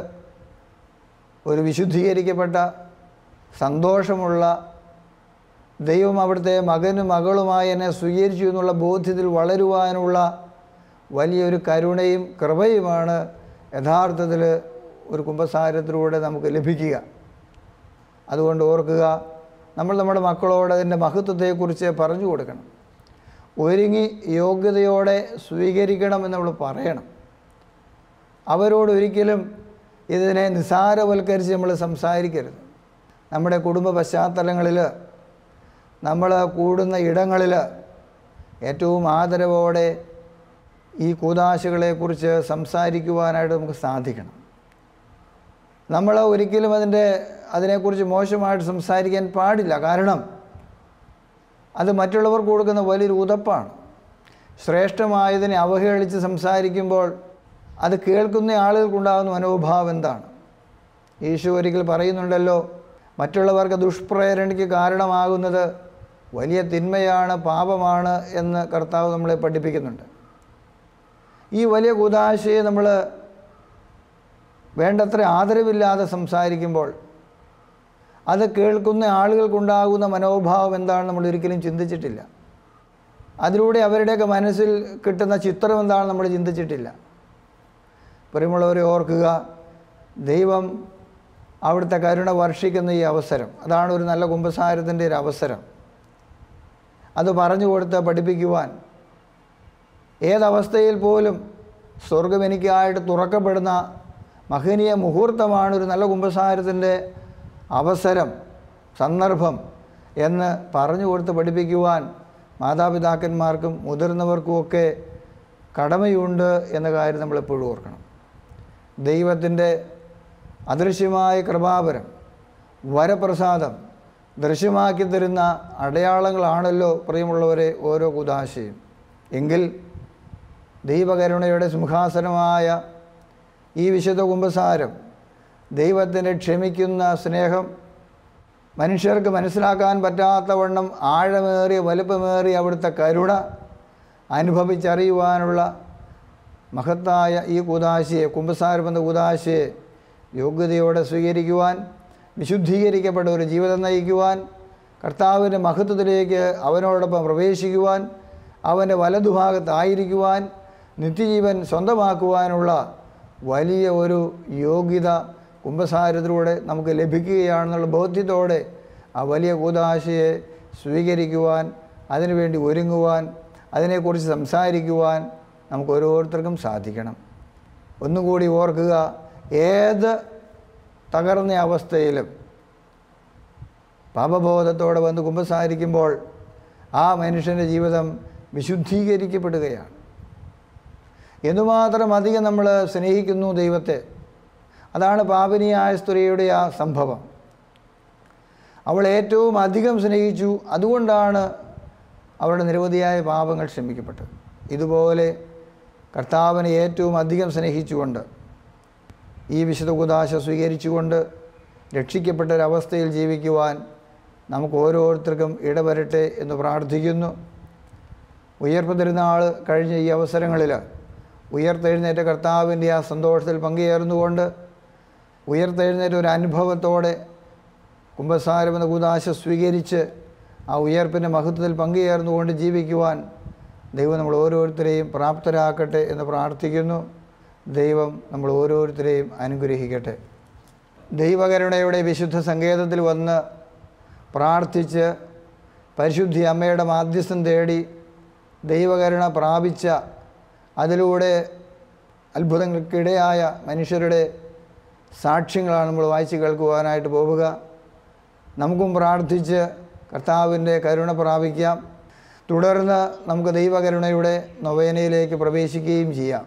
ഒരു വിശുദ്ധീകരിക്കപ്പെട്ട, സന്തോഷമുള്ള, ദൈവം അവിടുത്തെ മകനും മകളുമായി എന്നെ സ്വീകരിച്ചു എന്നുള്ള ബോധ്യത്തിൽ വളരുവാനുള്ള വലിയൊരു കരുണയും കൃപയുമാണ് യഥാർത്ഥത്തിൽ ഒരു കുമ്പസാരത്തിലൂടെ നമുക്ക് ലഭിക്കുക. അതുകൊണ്ട് ഓർക്കുക, നമ്മൾ നമ്മുടെ മക്കളോട് അതിൻ്റെ മഹത്വത്തെക്കുറിച്ച് പറഞ്ഞു കൊടുക്കണം. ഒരുങ്ങി യോഗ്യതയോടെ സ്വീകരിക്കണമെന്ന് നമ്മൾ പറയണം. അവരോടൊരിക്കലും ഇതിനെ നിസ്സാരവൽക്കരിച്ച് നമ്മൾ സംസാരിക്കരുത്. നമ്മുടെ കുടുംബ പശ്ചാത്തലങ്ങളിൽ, നമ്മൾ കൂടുന്ന ഇടങ്ങളിൽ ഏറ്റവും ആദരവോടെ ഈ കൂദാശകളെക്കുറിച്ച് സംസാരിക്കുവാനായിട്ട് നമുക്ക് സാധിക്കണം. നമ്മൾ ഒരിക്കലും അതിൻ്റെ അതിനെക്കുറിച്ച് മോശമായിട്ട് സംസാരിക്കാൻ പാടില്ല. കാരണം അത് മറ്റുള്ളവർക്ക് കൊടുക്കുന്ന വലിയൊരു ഉതപ്പാണ്. ശ്രേഷ്ഠമായതിനെ അവഹേളിച്ച് സംസാരിക്കുമ്പോൾ അത് കേൾക്കുന്ന ആളുകൾക്കുണ്ടാകുന്ന മനോഭാവം എന്താണ്? യേശു ഒരിക്കൽ പറയുന്നുണ്ടല്ലോ, മറ്റുള്ളവർക്ക് ദുഷ്പ്രേരണയ്ക്ക് കാരണമാകുന്നത് വലിയ തിന്മയാണ്, പാപമാണ് എന്ന് കർത്താവ് നമ്മളെ പഠിപ്പിക്കുന്നുണ്ട്. ഈ വലിയ കൂദാശയെ നമ്മൾ വേണ്ടത്ര ആദരവില്ലാതെ സംസാരിക്കുമ്പോൾ അത് കേൾക്കുന്ന ആളുകൾക്കുണ്ടാകുന്ന മനോഭാവം എന്താണെന്ന് നമ്മൾ ഒരിക്കലും ചിന്തിച്ചിട്ടില്ല. അതിലൂടെ അവരുടെയൊക്കെ മനസ്സിൽ കിട്ടുന്ന ചിത്രം എന്താണെന്ന് നമ്മൾ ചിന്തിച്ചിട്ടില്ല. പ്രിയമുള്ളവരെ ഓർക്കുക, ദൈവം അവിടുത്തെ കരുണ വർഷിക്കുന്ന ഈ അവസരം, അതാണ് ഒരു നല്ല കുമ്പസാരത്തിൻ്റെ ഒരു അവസരം. അത് പറഞ്ഞു കൊടുത്ത് പഠിപ്പിക്കുവാൻ ഏതവസ്ഥയിൽ പോലും സ്വർഗം എനിക്കായിട്ട് തുറക്കപ്പെടുന്ന മഹനീയ മുഹൂർത്തമാണ് ഒരു നല്ല കുമ്പസാരത്തിൻ്റെ അവസരം, സന്ദർഭം എന്ന് പറഞ്ഞു കൊടുത്ത് പഠിപ്പിക്കുവാൻ മാതാപിതാക്കന്മാർക്കും മുതിർന്നവർക്കുമൊക്കെ കടമയുണ്ട് എന്ന കാര്യം നമ്മളെപ്പോഴും ഓർക്കണം. ദൈവത്തിൻ്റെ അദൃശ്യമായ കൃപാവരം, വരപ്രസാദം ദൃശ്യമാക്കി തരുന്ന അടയാളങ്ങളാണല്ലോ പ്രിയമുള്ളവരെ ഓരോ കൂദാശയും. എങ്കിൽ ദൈവകരുണയുടെ സിംഹാസനമായ ഈ വിശുദ്ധ കുമ്പസാരം, ദൈവത്തിൻ്റെ ക്ഷമിക്കുന്ന സ്നേഹം, മനുഷ്യർക്ക് മനസ്സിലാക്കാൻ പറ്റാത്തവണ്ണം ആഴമേറിയ വലുപ്പമേറിയ അവിടുത്തെ കരുണ അനുഭവിച്ചറിയുവാനുള്ള മഹത്തായ ഈ കൂദാശയെ, കുമ്പസാരം എന്ന കൂദാശയെ യോഗ്യതയോടെ സ്വീകരിക്കുവാൻ, വിശുദ്ധീകരിക്കപ്പെട്ട ഒരു ജീവിതം നയിക്കുവാൻ, കർത്താവിൻ്റെ മഹത്വത്തിലേക്ക് അവനോടൊപ്പം പ്രവേശിക്കുവാൻ, അവൻ്റെ വലതുഭാഗത്തായിരിക്കുവാൻ, നിത്യജീവൻ സ്വന്തമാക്കുവാനുള്ള വലിയ ഒരു യോഗ്യത കുമ്പസാരത്തിലൂടെ നമുക്ക് ലഭിക്കുകയാണെന്നുള്ള ബോധ്യത്തോടെ ആ വലിയ കൂദാശയെ സ്വീകരിക്കുവാൻ, അതിനുവേണ്ടി ഒരുങ്ങുവാൻ, അതിനെക്കുറിച്ച് സംസാരിക്കുവാൻ നമുക്ക് ഓരോരുത്തർക്കും സാധിക്കണം. ഒന്നുകൂടി ഓർക്കുക, ഏത് തകർന്ന അവസ്ഥയിലും പാപബോധത്തോടെ വന്ന് കുമ്പസാരിക്കുമ്പോൾ ആ മനുഷ്യൻ്റെ ജീവിതം വിശുദ്ധീകരിക്കപ്പെടുകയാണ്. എന്തുമാത്രം അധികം നമ്മൾ സ്നേഹിക്കുന്നു ദൈവത്തെ. അതാണ് പാപിനിയായ സ്ത്രീയുടെ ആ സംഭവം. അവൾ ഏറ്റവും അധികം സ്നേഹിച്ചു, അതുകൊണ്ടാണ് അവരുടെ നിരവധിയായ പാപങ്ങൾ ക്ഷമിക്കപ്പെട്ടത്. ഇതുപോലെ കർത്താവിനെ ഏറ്റവും അധികം സ്നേഹിച്ചുകൊണ്ട് ഈ വിശുദ്ധ കൂദാശ സ്വീകരിച്ചുകൊണ്ട് രക്ഷിക്കപ്പെട്ടൊരവസ്ഥയിൽ ജീവിക്കുവാൻ നമുക്ക് ഓരോരുത്തർക്കും ഇടവരട്ടെ എന്ന് പ്രാർത്ഥിക്കുന്നു. ഉയർപ്പ് തിരുനാൾ കഴിഞ്ഞ ഈ അവസരങ്ങളിൽ ഉയർത്തെഴുന്നേറ്റ കർത്താവിൻ്റെ ആ സന്തോഷത്തിൽ പങ്കുചേർന്നുകൊണ്ട് ഉയർത്തെഴുന്നേറ്റ ഒരു അനുഭവത്തോടെ കുമ്പസാരം എന്ന കൂദാശ സ്വീകരിച്ച് ആ ഉയർപ്പിൻ്റെ മഹത്വത്തിൽ പങ്കുചേർന്നുകൊണ്ട് ജീവിക്കുവാൻ ദൈവം നമ്മൾ ഓരോരുത്തരെയും പ്രാപ്തരാക്കട്ടെ എന്ന് പ്രാർത്ഥിക്കുന്നു. ദൈവം നമ്മൾ ഓരോരുത്തരെയും അനുഗ്രഹിക്കട്ടെ. ദൈവകരുണയുടെ വിശുദ്ധ സങ്കേതത്തിൽ വന്ന് പ്രാർത്ഥിച്ച് പരിശുദ്ധി അമ്മയുടെ മാധ്യസ്ഥം തേടി ദൈവകരുണ പ്രാപിച്ച, അതിലൂടെ അത്ഭുതങ്ങൾക്കിടയായ മനുഷ്യരുടെ സാക്ഷ്യങ്ങളാണ് നമ്മൾ വായിച്ച് കേൾക്കുവാനായിട്ട് പോവുക. നമുക്കും പ്രാർത്ഥിച്ച് കർത്താവിൻ്റെ കരുണ പ്രാപിക്കാം. തുടർന്ന് നമുക്ക് ദൈവകരുണയുടെ നൊവേനയിലേക്ക് പ്രവേശിക്കുകയും ചെയ്യാം.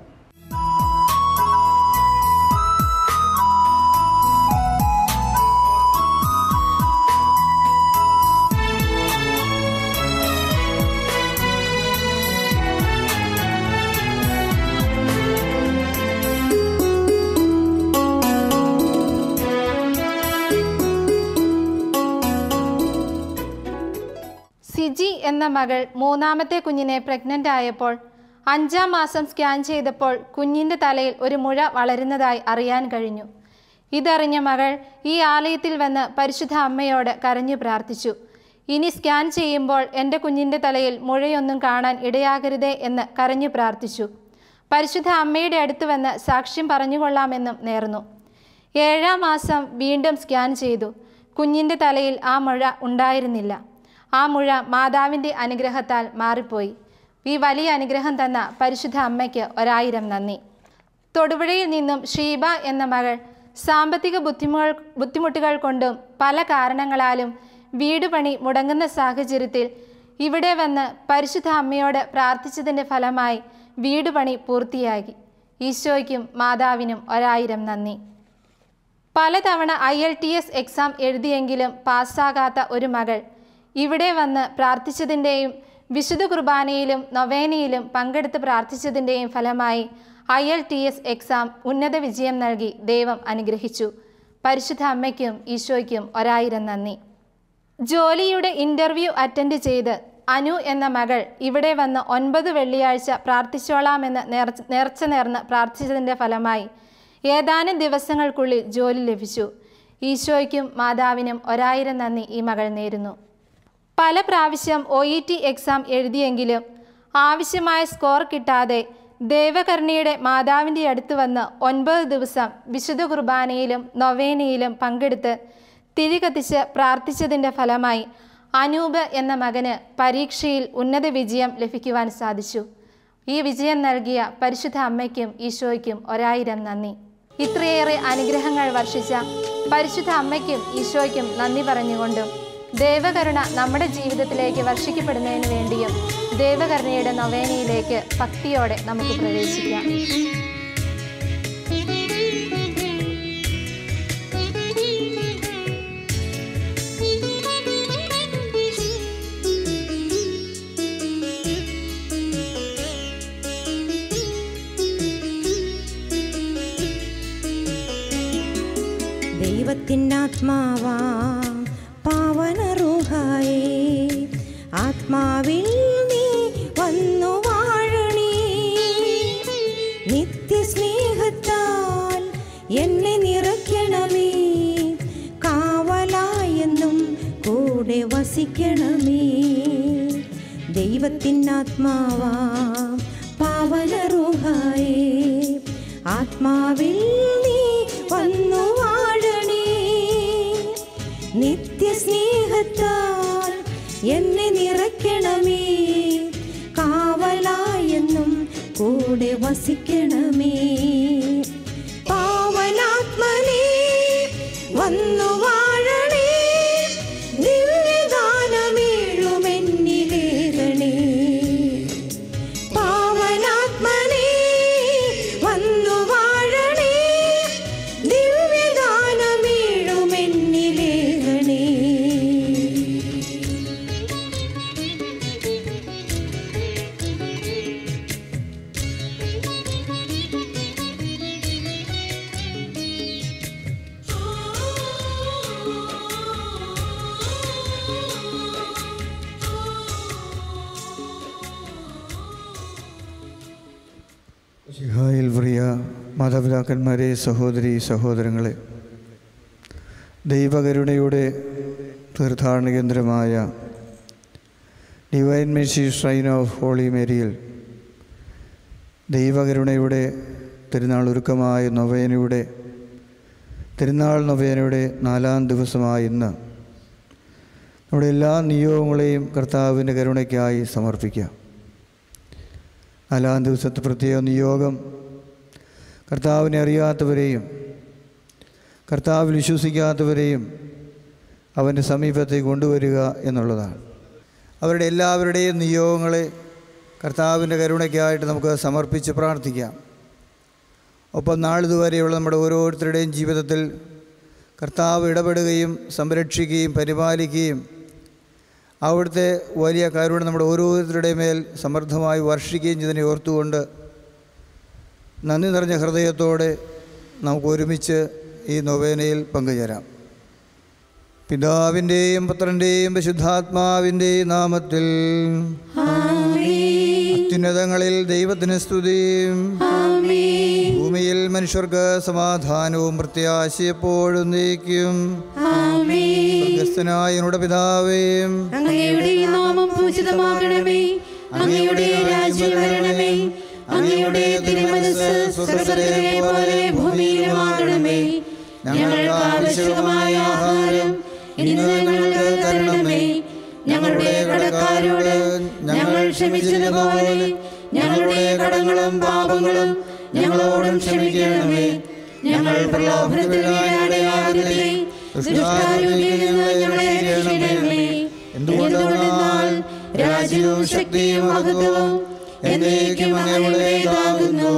സിജി എന്ന മകൾ മൂന്നാമത്തെ കുഞ്ഞിനെ പ്രഗ്നൻ്റ് ആയപ്പോൾ അഞ്ചാം മാസം സ്കാൻ ചെയ്തപ്പോൾ കുഞ്ഞിൻ്റെ തലയിൽ ഒരു മുഴ വളരുന്നതായി അറിയാൻ കഴിഞ്ഞു. ഇതറിഞ്ഞ മകൾ ഈ ആലയത്തിൽ വന്ന് പരിശുദ്ധ അമ്മയോട് കരഞ്ഞു പ്രാർത്ഥിച്ചു. ഇനി സ്കാൻ ചെയ്യുമ്പോൾ എൻ്റെ കുഞ്ഞിൻ്റെ തലയിൽ മുഴയൊന്നും കാണാൻ ഇടയാകരുതേ എന്ന് കരഞ്ഞു പ്രാർത്ഥിച്ചു. പരിശുദ്ധ അമ്മയുടെ അടുത്ത് വന്ന് സാക്ഷ്യം പറഞ്ഞുകൊള്ളാമെന്നും നേർന്നു. ഏഴാം മാസം വീണ്ടും സ്കാൻ ചെയ്തു. കുഞ്ഞിൻ്റെ തലയിൽ ആ മുഴ ഉണ്ടായിരുന്നില്ല. ആ മുഴ മാതാവിൻ്റെ അനുഗ്രഹത്താൽ മാറിപ്പോയി. ഈ വലിയ അനുഗ്രഹം തന്ന പരിശുദ്ധ അമ്മയ്ക്ക് ഒരായിരം നന്ദി. തൊടുപുഴയിൽ നിന്നും ഷീബ എന്ന മകൾ സാമ്പത്തിക ബുദ്ധിമുകൾ ബുദ്ധിമുട്ടുകൾ കൊണ്ടും പല കാരണങ്ങളാലും വീട് പണി മുടങ്ങുന്ന സാഹചര്യത്തിൽ ഇവിടെ വന്ന് പരിശുദ്ധ അമ്മയോട് പ്രാർത്ഥിച്ചതിൻ്റെ ഫലമായി വീടുപണി പൂർത്തിയാക്കി. ഈശോയ്ക്കും മാതാവിനും ഒരായിരം നന്ദി. പലതവണ I L T S exam എഴുതിയെങ്കിലും പാസ്സാകാത്ത ഒരു മകൾ ഇവിടെ വന്ന് പ്രാർത്ഥിച്ചതിൻ്റെയും വിശുദ്ധ കുർബാനയിലും നൊവേനയിലും പങ്കെടുത്ത് പ്രാർത്ഥിച്ചതിൻ്റെയും ഫലമായി I L T S exam ഉന്നത വിജയം നൽകി ദൈവം അനുഗ്രഹിച്ചു. പരിശുദ്ധ അമ്മയ്ക്കും ഈശോയ്ക്കും ഒരായിരം നന്ദി. ജോലിയുടെ ഇൻ്റർവ്യൂ അറ്റൻഡ് ചെയ്ത് അനു എന്ന മകൾ ഇവിടെ വന്ന് ഒൻപത് വെള്ളിയാഴ്ച പ്രാർത്ഥിച്ചോളാമെന്ന് നേർ നേർച്ച നേർന്ന് പ്രാർത്ഥിച്ചതിൻ്റെ ഫലമായി ഏതാനും ദിവസങ്ങൾക്കുള്ളിൽ ജോലി ലഭിച്ചു. ഈശോയ്ക്കും മാതാവിനും ഒരായിരം നന്ദി ഈ മകൾ നേരുന്നു. പല പ്രാവശ്യം ഒ ഇ ടി എക്സാം എഴുതിയെങ്കിലും ആവശ്യമായ സ്കോർ കിട്ടാതെ ദൈവകരുണയുടെ മാതാവിൻ്റെ അടുത്ത് വന്ന് ഒൻപത് ദിവസം വിശുദ്ധ കുർബാനയിലും നൊവേനയിലും പങ്കെടുത്ത് തിരികത്തിച്ച് പ്രാർത്ഥിച്ചതിൻ്റെ ഫലമായി അനൂപ് എന്ന മകന് പരീക്ഷയിൽ ഉന്നത വിജയം ലഭിക്കുവാൻ സാധിച്ചു. ഈ വിജയം നൽകിയ പരിശുദ്ധ അമ്മയ്ക്കും ഈശോയ്ക്കും ഒരായിരം നന്ദി. ഇത്രയേറെ അനുഗ്രഹങ്ങൾ വർഷിച്ച പരിശുദ്ധ അമ്മയ്ക്കും ഈശോയ്ക്കും നന്ദി പറഞ്ഞുകൊണ്ടും ദൈവകരുണ നമ്മുടെ ജീവിതത്തിലേക്ക് വർഷിക്കപ്പെടുന്നതിന് വേണ്ടിയും ദൈവകരുണയുടെ നൊവേനയിലേക്ക് ഭക്തിയോടെ നമുക്ക് പ്രവേശിക്കാം. ദൈവത്തിനാത്മാവാ പാവന റൂഹായേ, ആത്മാവിൽ നീ വന്നു വാഴണേ. നിത്യസ്നേഹത്താൽ എന്നെ നിറയ്ക്കണമേ, കാവലായെന്നും കൂടെ വസിക്കണമേ. ദൈവത്തിനാത്മാവാ പാവന റൂഹായേ, ആത്മാവിൽ നീ വന്നു വാഴണേ. നിത്യസ്നേഹത്താൽ എന്നെ നിറയ്ക്കണമേ, കാവലായെന്നും കൂടെ വസിക്കണമേ. പാവനാത്മനേ വന്നു വാഴണേ, ദിവ്യദാനമേഴുമെന്നിലേകണേ. പാവനാത്മനേ വന്നു വാഴണേ, ദിവ്യദാനമേഴുമെന്നിലേകണേ. ശിഹായിൽ പ്രിയ മാതാപിതാക്കന്മാരെ, സഹോദരി സഹോദരങ്ങളെ, ദൈവകരുണയുടെ തീർത്ഥാടന കേന്ദ്രമായ divine mercy shrine of holy മേരിയിൽ ദൈവകരുണയുടെ തിരുനാൾ ഒരുക്കമായ നൊവേനയുടെ തിരുനാൾ നൊവേനയുടെ നാലാം ദിവസമായ ഇന്ന് നമ്മുടെ എല്ലാ നിയോഗങ്ങളെയും കർത്താവിൻ്റെ കരുണയ്ക്കായി സമർപ്പിക്കാം. നാലാം ദിവസത്തെ പ്രത്യേക നിയോഗം കർത്താവിനെ അറിയാത്തവരെയും കർത്താവിൽ വിശ്വസിക്കാത്തവരെയും അവൻ്റെ സമീപത്തേക്ക് കൊണ്ടുവരിക എന്നുള്ളതാണ്. അവരുടെ എല്ലാവരുടെയും നിയോഗങ്ങളെ കർത്താവിൻ്റെ കരുണയ്ക്കായിട്ട് നമുക്ക് സമർപ്പിച്ച് പ്രാർത്ഥിക്കാം. ഒപ്പം നാളിതുവരെയുള്ള നമ്മുടെ ഓരോരുത്തരുടെയും ജീവിതത്തിൽ കർത്താവ് ഇടപെടുകയും സംരക്ഷിക്കുകയും പരിപാലിക്കുകയും അവിടുത്തെ വലിയ കരുണ നമ്മുടെ ഓരോരുത്തരുടെയും മേൽ സമൃദ്ധമായി വർഷിക്കുകയും ചെയ്തതിനെ ഓർത്തുകൊണ്ട് നന്ദി നിറഞ്ഞ ഹൃദയത്തോടെ നമുക്ക് ഒരുമിച്ച് ഈ നൊവേനയിൽ പങ്കുചേരാം. പിതാവിൻ്റെയും പുത്രൻ്റെയും പരിശുദ്ധാത്മാവിൻ്റെയും നാമത്തിൽ അത്യുന്നതങ്ങളിൽ ദൈവത്തിന് സ്തുതിയും ഭൂമിയിൽ മനുഷ്യർക്ക് സമാധാനവും പ്രത്യാശയെപ്പോഴും നീക്കും. സ്വർഗ്ഗസ്ഥനായ ഞങ്ങളുടെ പിതാവേ, അങ്ങയുടെ നാമം പൂജിതമാകണമേ, അങ്ങയുടെ രാജ്യം വരണമേ, അങ്ങയുടെ തിരുമനസ്സ് സ്വർഗ്ഗത്തിലെ പോലെ ഭൂമിയിലുമാകണമേ. ഞങ്ങൾക്ക് ആവശ്യമായ ആഹാരം ഇന്ന് ഞങ്ങൾക്ക് തരണമേ. ഞങ്ങളുടെ കടക്കാരോട് ഞങ്ങൾ ക്ഷമിച്ചതുപോലെ ഞങ്ങളുടെ കടങ്ങളും പാപങ്ങളും ഞങ്ങളോടും ക്ഷമിക്കണമേ. ഞങ്ങൾ പ്രലോഭനത്തിനിടയാകരുതേ, ദുഷ്ടാരൂപിയിൽ നിന്ന് ഞങ്ങളെ രക്ഷിക്കണമേ. എന്തുകൊണ്ടെന്നാൽ രാജ്യവും ശക്തിയും മഹത്വവും എന്നേക്കും അങ്ങയുടേതാകുന്നു.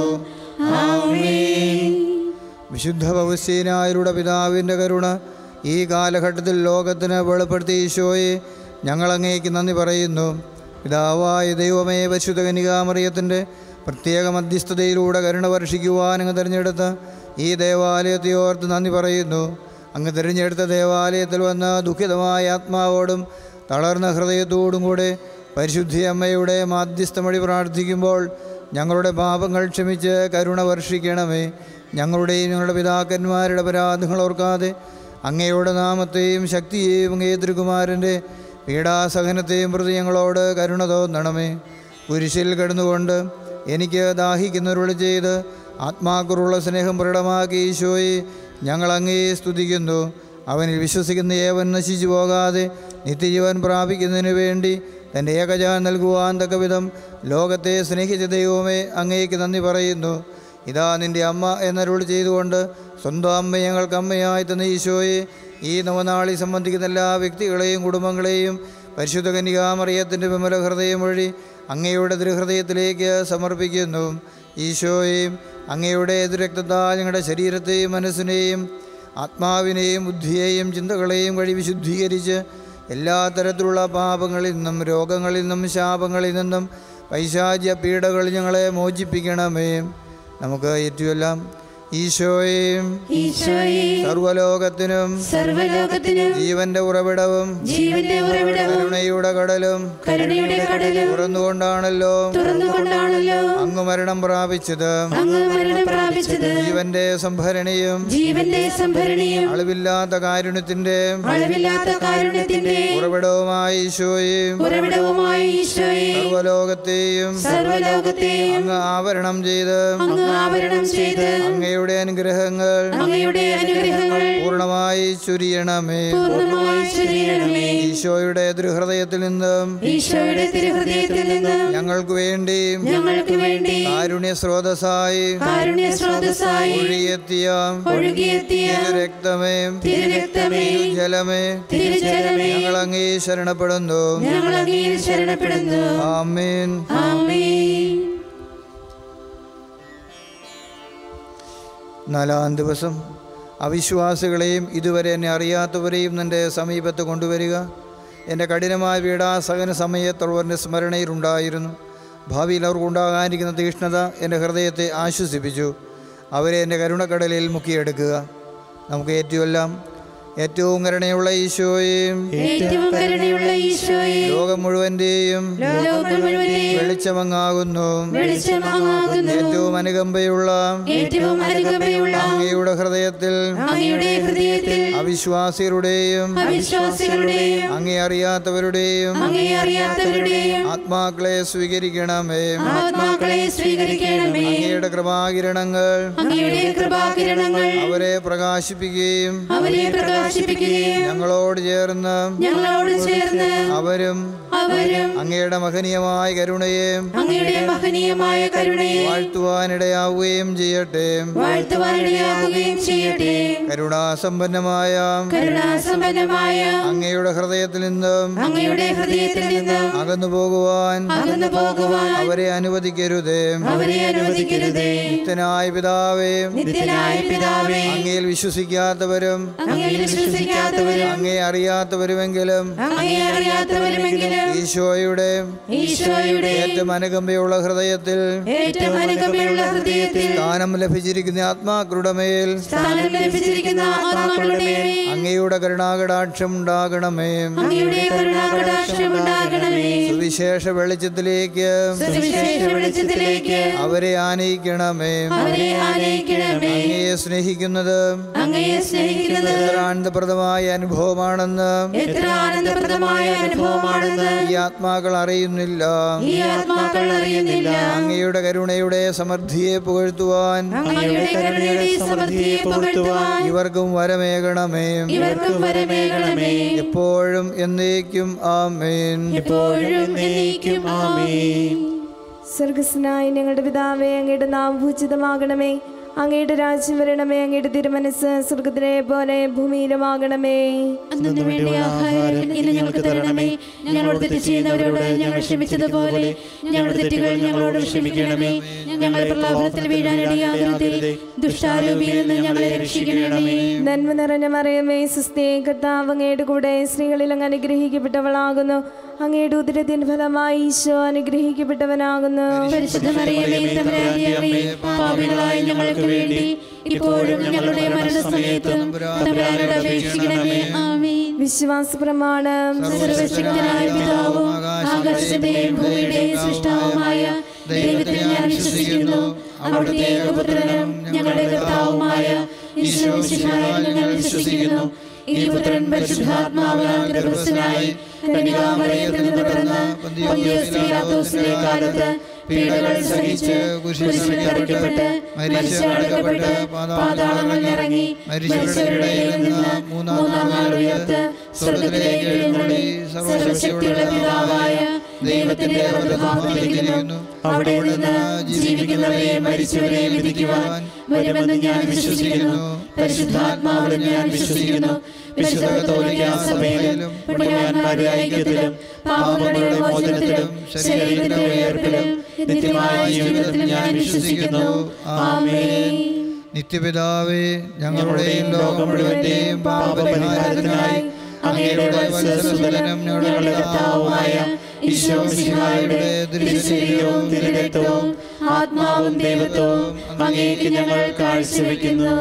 ആമേൻ. വിശുദ്ധ പൗസ്തീനായരുടെ പിതാവിൻ്റെ കരുണ ഈ കാലഘട്ടത്തിൽ ലോകത്തിന് വെളിപ്പെടുത്തിയ ഈശോയെ ഞങ്ങൾ അങ്ങേക്ക് നന്ദി പറയുന്നു. പിതാവായ ദൈവമേ, പരിശുദ്ധ കന്യകാമറിയത്തിൻ്റെ പ്രത്യേക മധ്യസ്ഥതയിലൂടെ കരുണ വർഷിക്കുവാൻ അങ്ങ് തിരഞ്ഞെടുത്ത ഈ ദേവാലയത്തെ ഓർത്ത് നന്ദി പറയുന്നു. അങ്ങ് തിരഞ്ഞെടുത്ത ദേവാലയത്തിൽ വന്ന ദുഃഖിതമായ ആത്മാവോടും തളർന്ന ഹൃദയത്തോടും കൂടെ പരിശുദ്ധി അമ്മയുടെ മാധ്യസ്ഥമൊഴി പ്രാർത്ഥിക്കുമ്പോൾ ഞങ്ങളുടെ പാപങ്ങൾ ക്ഷമിച്ച് കരുണ വർഷിക്കണമേ. ഞങ്ങളുടെയും ഞങ്ങളുടെ പിതാക്കന്മാരുടെ അപരാധങ്ങൾ ഓർക്കാതെ അങ്ങയുടെ നാമത്തെയും ശക്തിയെയും അങ്ങേ തിരുകുമാരൻ്റെ പീഡാസഹനത്തെയും പ്രതി ഞങ്ങളോട് കരുണ തോന്നണമേ. കുരിശിൽ കിടന്നുകൊണ്ട് എനിക്ക് ദാഹിക്കുന്നവരോട് ചെയ്ത് ആത്മാക്കുറുള്ള സ്നേഹം പ്രകടമാക്കി ഈശോയെ ഞങ്ങൾ അങ്ങേ സ്തുതിക്കുന്നു. അവനിൽ വിശ്വസിക്കുന്ന ഏവൻ നശിച്ചു പോകാതെ നിത്യജീവൻ പ്രാപിക്കുന്നതിന് വേണ്ടി തൻ്റെ ഏകജാൻ നൽകുവാൻ തക്കവിധം ലോകത്തെ സ്നേഹിച്ച ദൈവമേ, അങ്ങേക്ക് നന്ദി പറയുന്നു. ഇതാ നിൻ്റെ അമ്മ എന്നരുൾ ചെയ്തുകൊണ്ട് സ്വന്തം അമ്മ ഞങ്ങൾക്ക് അമ്മയായി തന്ന ഈശോയെ ഈ നവനാളി സംബന്ധിക്കുന്ന എല്ലാ വ്യക്തികളെയും കുടുംബങ്ങളെയും പരിശുദ്ധ കന്യകാമറിയത്തിൻ്റെ വിമല ഹൃദയം വഴി അങ്ങയുടെ തിരുഹൃദയത്തിലേക്ക് സമർപ്പിക്കുന്നു. ഈശോയെയും അങ്ങയുടെ എതിരക്തത്താൽ ഞങ്ങളുടെ ശരീരത്തെയും മനസ്സിനെയും ആത്മാവിനെയും ബുദ്ധിയെയും ചിന്തകളെയും വഴി വിശുദ്ധീകരിച്ച് എല്ലാ തരത്തിലുള്ള പാപങ്ങളിൽ നിന്നും രോഗങ്ങളിൽ നിന്നും ശാപങ്ങളിൽ നിന്നും പൈശാചിക പീഡകൾ ഞങ്ങളെ മോചിപ്പിക്കണമേ. നമുക്ക് ഏറ്റുമെല്ലാം ഈശോയെയും സർവലോകത്തിനും സർവലോകത്തിനും ജീവന്റെ ഉറവിടവും ജീവന്റെ ഉറവിടവും കരുണയുടെ കടലും കരുണയുടെ കടലും തുറന്നുകൊണ്ടാണല്ലോ തുറന്നുകൊണ്ടാണല്ലോ അങ്ങ് മരണം പ്രാപിച്ചത്. അങ്ങ് മരണം പ്രാപിച്ചത് ജീവന്റെ സംഭരണിയും ജീവന്റെ സംഭരണിയും അളവില്ലാത്ത കാരുണ്യത്തിന്റെ അളവില്ലാത്ത കാരുണ്യത്തിന്റെ ഉറവിടവുമായി ഈശോയെയും ഉറവിടവുമായി ഈശോയെ സർവലോകത്തെയും സർവലോകത്തെയും അങ്ങ് ആവരണം ചെയ്ത് അങ്ങ് ആവരണം ചെയ്ത് അങ്ങയുടെ അനുഗ്രഹങ്ങൾ അങ്ങയുടെ അനുഗ്രഹങ്ങൾ പൂർണ്ണമായി ചൊരിയണമേ. പൂർണ്ണമായി ചൊരിയണമേ. ഈശോയുടെ തിരുഹൃദയത്തിൽ നിന്നും ഈശോയുടെ തിരുഹൃദയത്തിൽ നിന്നും ഞങ്ങൾക്ക് വേണ്ടി ഞങ്ങൾക്ക് വേണ്ടി കാരുണ്യ സ്രോതസ്സായി കാരുണ്യ സ്രോതസ്സായി ഒഴുകിയെത്തിയ ഒഴുകിയെത്തിയ തിരുരക്തമേ തിരുരക്തമേ ജലമേ തിരുജലമേ ഞങ്ങൾ അങ്ങേ ശരണപ്പെടുന്നു. ഞങ്ങൾ അങ്ങയിൽ ശരണപ്പെടുന്നു. ആമേൻ. ആമേൻ. നാലാം ദിവസം അവിശ്വാസികളെയും ഇതുവരെ എന്നെ അറിയാത്തവരെയും നിൻ്റെ സമീപത്ത് കൊണ്ടുവരിക. എൻ്റെ കഠിനമായ പീഡാസഹന സമയത്തുള്ളവരുടെ സ്മരണയിലുണ്ടായിരുന്നു. ഭാവിയിൽ അവർക്കുണ്ടാകാനിരിക്കുന്ന തീക്ഷ്ണത എൻ്റെ ഹൃദയത്തെ ആശ്വസിപ്പിച്ചു. അവരെ എൻ്റെ കരുണക്കടലിൽ മുക്കിയെടുക്കുക. നമുക്ക് ഏറ്റുമെല്ലാം ഏറ്റവും കരുണയുള്ള ഈശോയെയും ഏറ്റവും കരുണയുള്ള ഈശോയെ ലോകം മുഴുവൻ്റെയും ലോകം മുഴുവന്റെയും വെളിച്ചമങ്ങാകുന്നു. വെളിച്ചമാകുന്നു. ഏറ്റവും അനുകമ്പയുള്ള ഏറ്റവും അനുകമ്പയുള്ള അങ്ങയുടെ ഹൃദയത്തിൽ അങ്ങയുടെ ഹൃദയത്തിൽ അവിശ്വാസികളുടെയും അവിശ്വാസികളുടെയും അങ്ങേ അറിയാത്തവരുടെയും അങ്ങേ അറിയാത്തവരുടെയും ആത്മാക്കളെ സ്വീകരിക്കണമേ. ആത്മാക്കളെ സ്വീകരിക്കണമേ. അങ്ങയുടെ കൃപാകിരണങ്ങൾ അങ്ങയുടെ കൃപാകിരണങ്ങൾ അവരെ പ്രകാശിപ്പിക്കുകയും അവരെ പ്രകാശിപ്പിക്കുകയും ഞങ്ങളോട് ചേർന്ന് ഞങ്ങളോട് ചേർന്ന് അവരും അവരും അങ്ങയുടെ മഹനീയമായ കരുണയെ അങ്ങയുടെ മഹനീയമായ കരുണയെ വാഴ്ത്തുവാനിടയാവുകയും ചെയ്യട്ടെ. വാഴ്ത്തുവാനിടയാകുകയും ചെയ്യട്ടെ. കരുണാസമ്പന്നമായ കരുണാസമ്പന്നമായ അങ്ങയുടെ ഹൃദയത്തിൽ നിന്നും അങ്ങയുടെ ഹൃദയത്തിൽ നിന്ന് അകന്നു പോകുവാൻ അകന്നു പോകുവാൻ അവരെ അനുവദിക്കരുതേ. അവരെ അനുവദിക്കരുതേ. നിത്യനായ പിതാവേ, നിത്യനായ പിതാവേ, അങ്ങയിൽ വിശ്വസിക്കാത്തവരും അങ്ങയിൽ വിശ്വസിക്കാത്തവരും അങ്ങേ അറിയാത്തവരുമെങ്കിലും അങ്ങയെ അറിയാത്തവരുമെങ്കിലും ഈശോയുടെ ഈശോയുടെ ഏറ്റവും അനുകമ്പയുള്ള ഹൃദയത്തിൽ ഏറ്റവും അനുകമ്പയുള്ള ഹൃദയത്തിൽ സ്ഥാനം ലഭിച്ചിരിക്കുന്ന ആത്മാക്കളുടെ മേൽ സ്ഥാനം ലഭിച്ചിരിക്കുന്ന ആത്മാക്കളുടെ മേൽ അങ്ങയുടെ കരുണാകടാക്ഷം ഉണ്ടാകണമേ. അങ്ങയുടെ കരുണാകടാക്ഷം ഉണ്ടാകണമേ. സുവിശേഷ വെളിച്ചത്തിലേക്ക് സുവിശേഷ വെളിച്ചത്തിലേക്ക് അവരെ ആനയിക്കണമേ. അവരെ ആനയിക്കണമേ. അങ്ങയെ സ്നേഹിക്കുന്നത് അങ്ങയെ സ്നേഹിക്കുന്നത് എത്ര ആനന്ദപ്രദമായ അനുഭവമാണെന്ന് എത്ര ആനന്ദപ്രദമായ അനുഭവമാണെന്ന് ഈ ആത്മാക്കൾ അറിയുന്നില്ല. ഈ ആത്മാക്കൾ അറിയുന്നില്ല. അങ്ങയുടെ കരുണയുടെ സമൃദ്ധിയെ പുകഴ്ത്തുവാൻ അങ്ങയുടെ കരുണയുടെ സമൃദ്ധിയെ പുകഴ്ത്തുവാൻ ഇവർക്കും വരമേകണമേ. ഇവർക്കും വരമേകണമേ. എപ്പോഴും എന്നേക്കും ആമേൻ. എപ്പോഴും എന്നേക്കും ആമേൻ. സ്വർഗസ്നായ ഞങ്ങളുടെ പിതാവേ, അങ്ങയുടെ നാമം പൂജിതമാകണമേ. അങ്ങയുടെ രാജ്യം വരണമേ. അങ്ങയുടെ തിരുമനസ് സ്വർഗ്ഗത്തിലെ പോലെ ഭൂമിയിലുമാകണമേ. അന്നു വേണ്ടിയുള്ള ആഹാരം ഇന്ന് ഞങ്ങൾക്ക് തരണമേ. ഞങ്ങളോട് തെറ്റ് ചെയ്യുന്നവരോട് ഞങ്ങൾ ക്ഷമിച്ചതുപോലെ ഞങ്ങളുടെ തെറ്റുകൾ ഞങ്ങളോട് ക്ഷമിക്കണമേ. ഞങ്ങളെ പ്രലോഭനത്തിൽ വീഴാനിടയാകരുതേ. ദുഷ്ടാരൂപിയിൽ നിന്ന് ഞങ്ങളെ രക്ഷിക്കണമേ. നന്മ നിറഞ്ഞ മറിയമേ, സുസ്ഥി, കർത്താവ് അങ്ങയുടെ കൂടെ സ്ത്രീകളിൽ അങ്ങ് അനുഗ്രഹിക്കപ്പെട്ടവളാകുന്നു. അങ്ങയുടെ ഉദരത്തിൻ ഫലമായി ഈശോ അനുഗ്രഹിക്കപ്പെട്ടവനാകുന്നു. പരിശുദ്ധ മറിയമേ, തമ്പുരാന്റെ അമ്മേ, പാപികളായ ഞങ്ങൾക്ക് വേണ്ടി ഇപ്പോഴും ഞങ്ങളുടെ മരണസമയത്തും തമ്പുരാനോട് അപേക്ഷിക്കണമേ. ആമേൻ. വിശ്വാസ പ്രമാണം. സർവശക്തനായ പിതാവും ആകാശത്തിന്റെയും ഭൂമിയുടെയും സൃഷ്ടാവുമായ ദൈവത്തിൽ ഞാൻ വിശ്വസിക്കുന്നു. അവിടുത്തെ ഏകപുത്രനും ഞങ്ങളുടെ കർത്താവുമായ ഈശോ മിശിഹായിൽ ഞാൻ വിശ്വസിക്കുന്നു. ഈ പുത്രൻ പരിശുദ്ധാത്മാവിനാൽ ഗർഭസ്ഥനായി കന്യകാമറിയത്തിൽ നിന്ന് പിറന്ന് പൊന്തിയോസ് പീലാത്തോസിന്റെ കാലത്ത് പീഡകൾ സഹിച്ച് കുരിശിൽ തറയ്ക്കപ്പെട്ട് മരിച്ചടക്കപ്പെട്ട് പാതാളങ്ങളിൽ ഇറങ്ങി മരിച്ചവരുടെ ഇടയിൽ നിന്ന് മൂന്നാം നാൾ ഉയർത്ത് സ്വർഗ്ഗത്തിലേക്ക് എഴുന്നള്ളി സർവശക്തിയുള്ള പിതാവായ ദൈവത്തിന്റെ വലതുഭാഗത്തിരിക്കുന്നു. അവിടെ നിന്ന് ജീവിക്കുന്നവരെയും മരിച്ചവരെയും വിധിക്കുവാൻ വരുമെന്ന് ഞാൻ വിശ്വസിക്കുന്നു. പരിശുദ്ധാത്മാവിലും ഞാൻ വിശ്വസിക്കുന്നു. വിശുദ്ധ കത്തോലിക്കാ സഭയിലും പുണ്യവാന്മാരുടെ ഐക്യത്തിലും പാപങ്ങളുടെ മോചനത്തിലും ശരീരത്തിന്റെ ഉയർപ്പിലും നിത്യമായ ജീവിതത്തിലും ഞാൻ വിശ്വസിക്കുന്നു. ആമേൻ. നിത്യപിതാവേ, ഞങ്ങളുടെയും ലോകം മുഴുവന്റെയും പാപപരിഹാരത്തിനായി അങ്ങയുടെ വത്സലസുതനും ഞങ്ങളുടെ കർത്താവുമായ ഈശോ മിശിഹായുടെ തിരുശരീരവും തിരുരക്തവും ആത്മാവും ദൈവത്വവും അങ്ങേക്ക് ഞങ്ങൾ കാഴ്ചവെക്കുന്നു.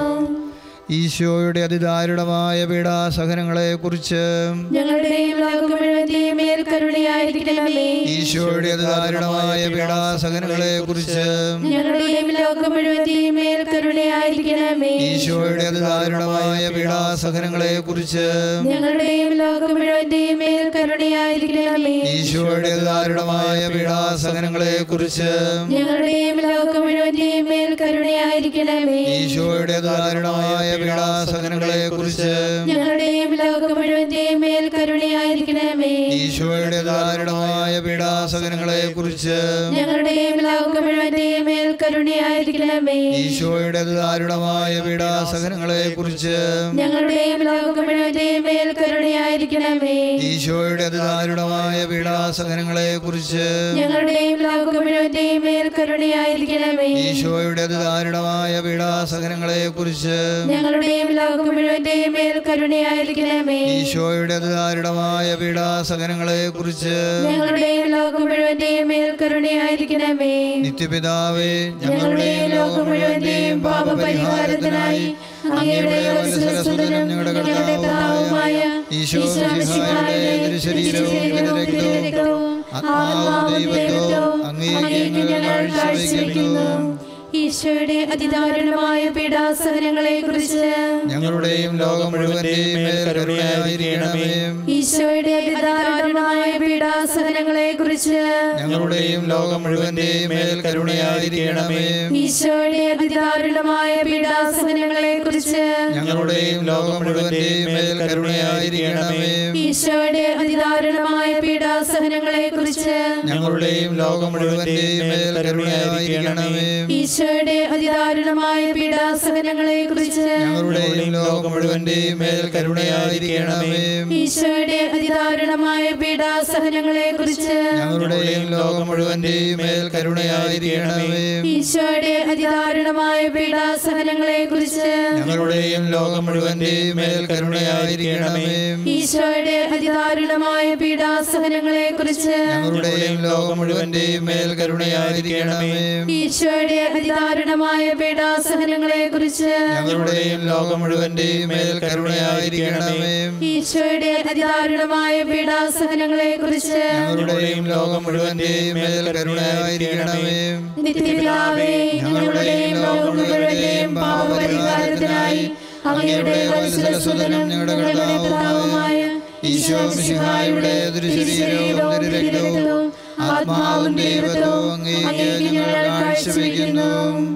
ഈശോയുടെ അതിദാരുണമായ പീഡാസഹനങ്ങളെ കുറിച്ച് ഞങ്ങളുടെയും ലോകം മുഴുവന്റെയും മേൽ കരുണയായിരിക്കണമേ. ഈശോയുടെ അതിദാരുണമായ പീഡാസഹനങ്ങളെ കുറിച്ച് ഞങ്ങളുടെയും ലോകം മുഴുവന്റെയും മേൽ കരുണയായിരിക്കണമേ. ഈശോയുടെ അതിദാരുണമായ പീഡാസഹനങ്ങളെ കുറിച്ച് ഞങ്ങളുടെയും ലോകം മുഴുവന്റെയും മേൽ കരുണയായിരിക്കണമേ. ഈശോയുടെ അതിദാരുണമായ പീഡാസഹനങ്ങളെ കുറിച്ച് ഞങ്ങളുടെയും ലോകം മുഴുവന്റെയും മേൽ കരുണയായിരിക്കണമേ. ഈശോയുടെ അതിദാരുണമായ പീഡാസഹനങ്ങളെ കുറിച്ച് ഞങ്ങളുടെയും ലോകം മുഴുവന്റെയും മേൽ കരുണയായിരിക്കണമേ. ഈശോയുടെ അതിദാരുണമായ പീഡാസഹനങ്ങളെ കുറിച്ച് ഞങ്ങളുടെയും ലോകം മുഴുവന്റെയും മേൽ കരുണയായിരിക്കണമേ. ഈശോയുടെ അതിദാരുണമായ പീഡാസഹനങ്ങളെ കുറിച്ച് ഞങ്ങളുടെയും ലോകം മുഴുവന്റെയും മേൽ കരുണയായിരിക്കണമേ. ഈശോയുടെ അതിദാരുണമായ പീഡാസഹനങ്ങളെ കുറിച്ച് ഞങ്ങളുടെയും ലോകം മുഴുവന്റെയും മേൽ കരുണയായിരിക്കണമേ. ഈശോയുടെ അതിദാരുണമായ പീഡാസഹനങ്ങളെ കുറിച്ച് ഞങ്ങളുടെയും ലോകം മുഴുവന്റെയും മേൽ കരുണയായിരിക്കണമേ. ഈശോയുടെ അതിദാരുണമായ പീഡാസഹനങ്ങളെ കുറിച്ച് ഞങ്ങളുടെയും ലോകം മുഴുവന്റെയും മേൽ കരുണയായിരിക്കണമേ. നിത്യപിതാവേ, ഞങ്ങളുടെയും ലോകം മുഴുവന്റെയും പാപപരിഹാരത്തിനായി അങ്ങയുടെ വത്സലസുതനും ഞങ്ങളുടെ കർത്താവുമായ ഈശോ മിശിഹായുടെ തിരുശരീരവും തിരുരക്തവും ആത്മാവും ദൈവത്വവും അങ്ങേക്ക് ഞങ്ങൾ കാഴ്ചവെക്കുന്നു. ഈശോയുടെ അതിദാരുണമായ പീഡാസഹനങ്ങളെ കുറിച്ച് ഞങ്ങളുടെയും ലോകം മുഴുവന്റെയും മേൽ കരുണയായിരിക്കണമേ. ഈശോയുടെ അതിദാരുണമായ പീഡാസഹനങ്ങളെ കുറിച്ച് ഞങ്ങളുടെയും ലോകം മുഴുവന്റെയും മേൽ കരുണയായിരിക്കണമേ. ഈശോയുടെ അതിദാരുണമായ പീഡാസഹനങ്ങളെ കുറിച്ച് ഞങ്ങളുടെയും ലോകം മുഴുവന്റെയും മേൽ കരുണയായിരിക്കണമേ. ഈശോയുടെ അതിദാരുണമായ പീഡാസഹനങ്ങളെ കുറിച്ച് ഞങ്ങളുടെയും ലോകം മുഴുവന്റെയും മേൽ കരുണയായിരിക്കണമേ. ഈശോയുടെ അതിദാരുണമായ പീഡാസഹനങ്ങളെ കുറിച്ച് ഞങ്ങളുടെയും ലോകം മുഴുവന്റെയും മേൽ കരുണയായിരിക്കണമേ. ഈശോയുടെ അതിദാരുണമായ പീഡാസഹനങ്ങളെ കുറിച്ച് ഞങ്ങളുടെയും ലോകം മുഴുവന്റെയും മേൽ കരുണയായിരിക്കണമേ. ഈശോയുടെ അതിദാരുണമായ പീഡാസഹനങ്ങളെ കുറിച്ച് ഞങ്ങളുടെയും ലോകം മുഴുവന്റെയും മേൽ കരുണയായിരിക്കണമേ. ഈശോയുടെ അതിദാരുണമായ പീഡാസഹനങ്ങളെ കുറിച്ച് ഞങ്ങളുടെയും ലോകം മുഴുവന്റെയും മേൽ കരുണയായിരിക്കണമേ. ഈശോയുടെ അതിദാരുണമായ പീഡാസഹനങ്ങളെ കുറിച്ച് ഞങ്ങളുടെയും ലോകം മുഴുവന്റെയും മേൽ കരുണയായിരിക്കണമേ. ഈശോയുടെ അതിദാരുണമായ പീഡാസഹനങ്ങളെ കുറിച്ച് ഞങ്ങളുടെയും ലോകം മുഴുവന്റെയും മേൽ കരുണയായിരിക്കണമേ. നിത്യപിതാവേ, ഞങ്ങളുടെയും ലോകം മുഴുവന്റെയും പാപപരിഹാരത്തിനായി അങ്ങയുടെ വത്സലസുതനും ഞങ്ങളുടെ കർത്താവുമായ ഈശോ മിശിഹായുടെ തിരുശരീരവും തിരുരക്തവും ആത്മാവും ദൈവത്വവും അങ്ങേക്ക് ഞങ്ങൾ കാഴ്ചവെക്കുന്നു.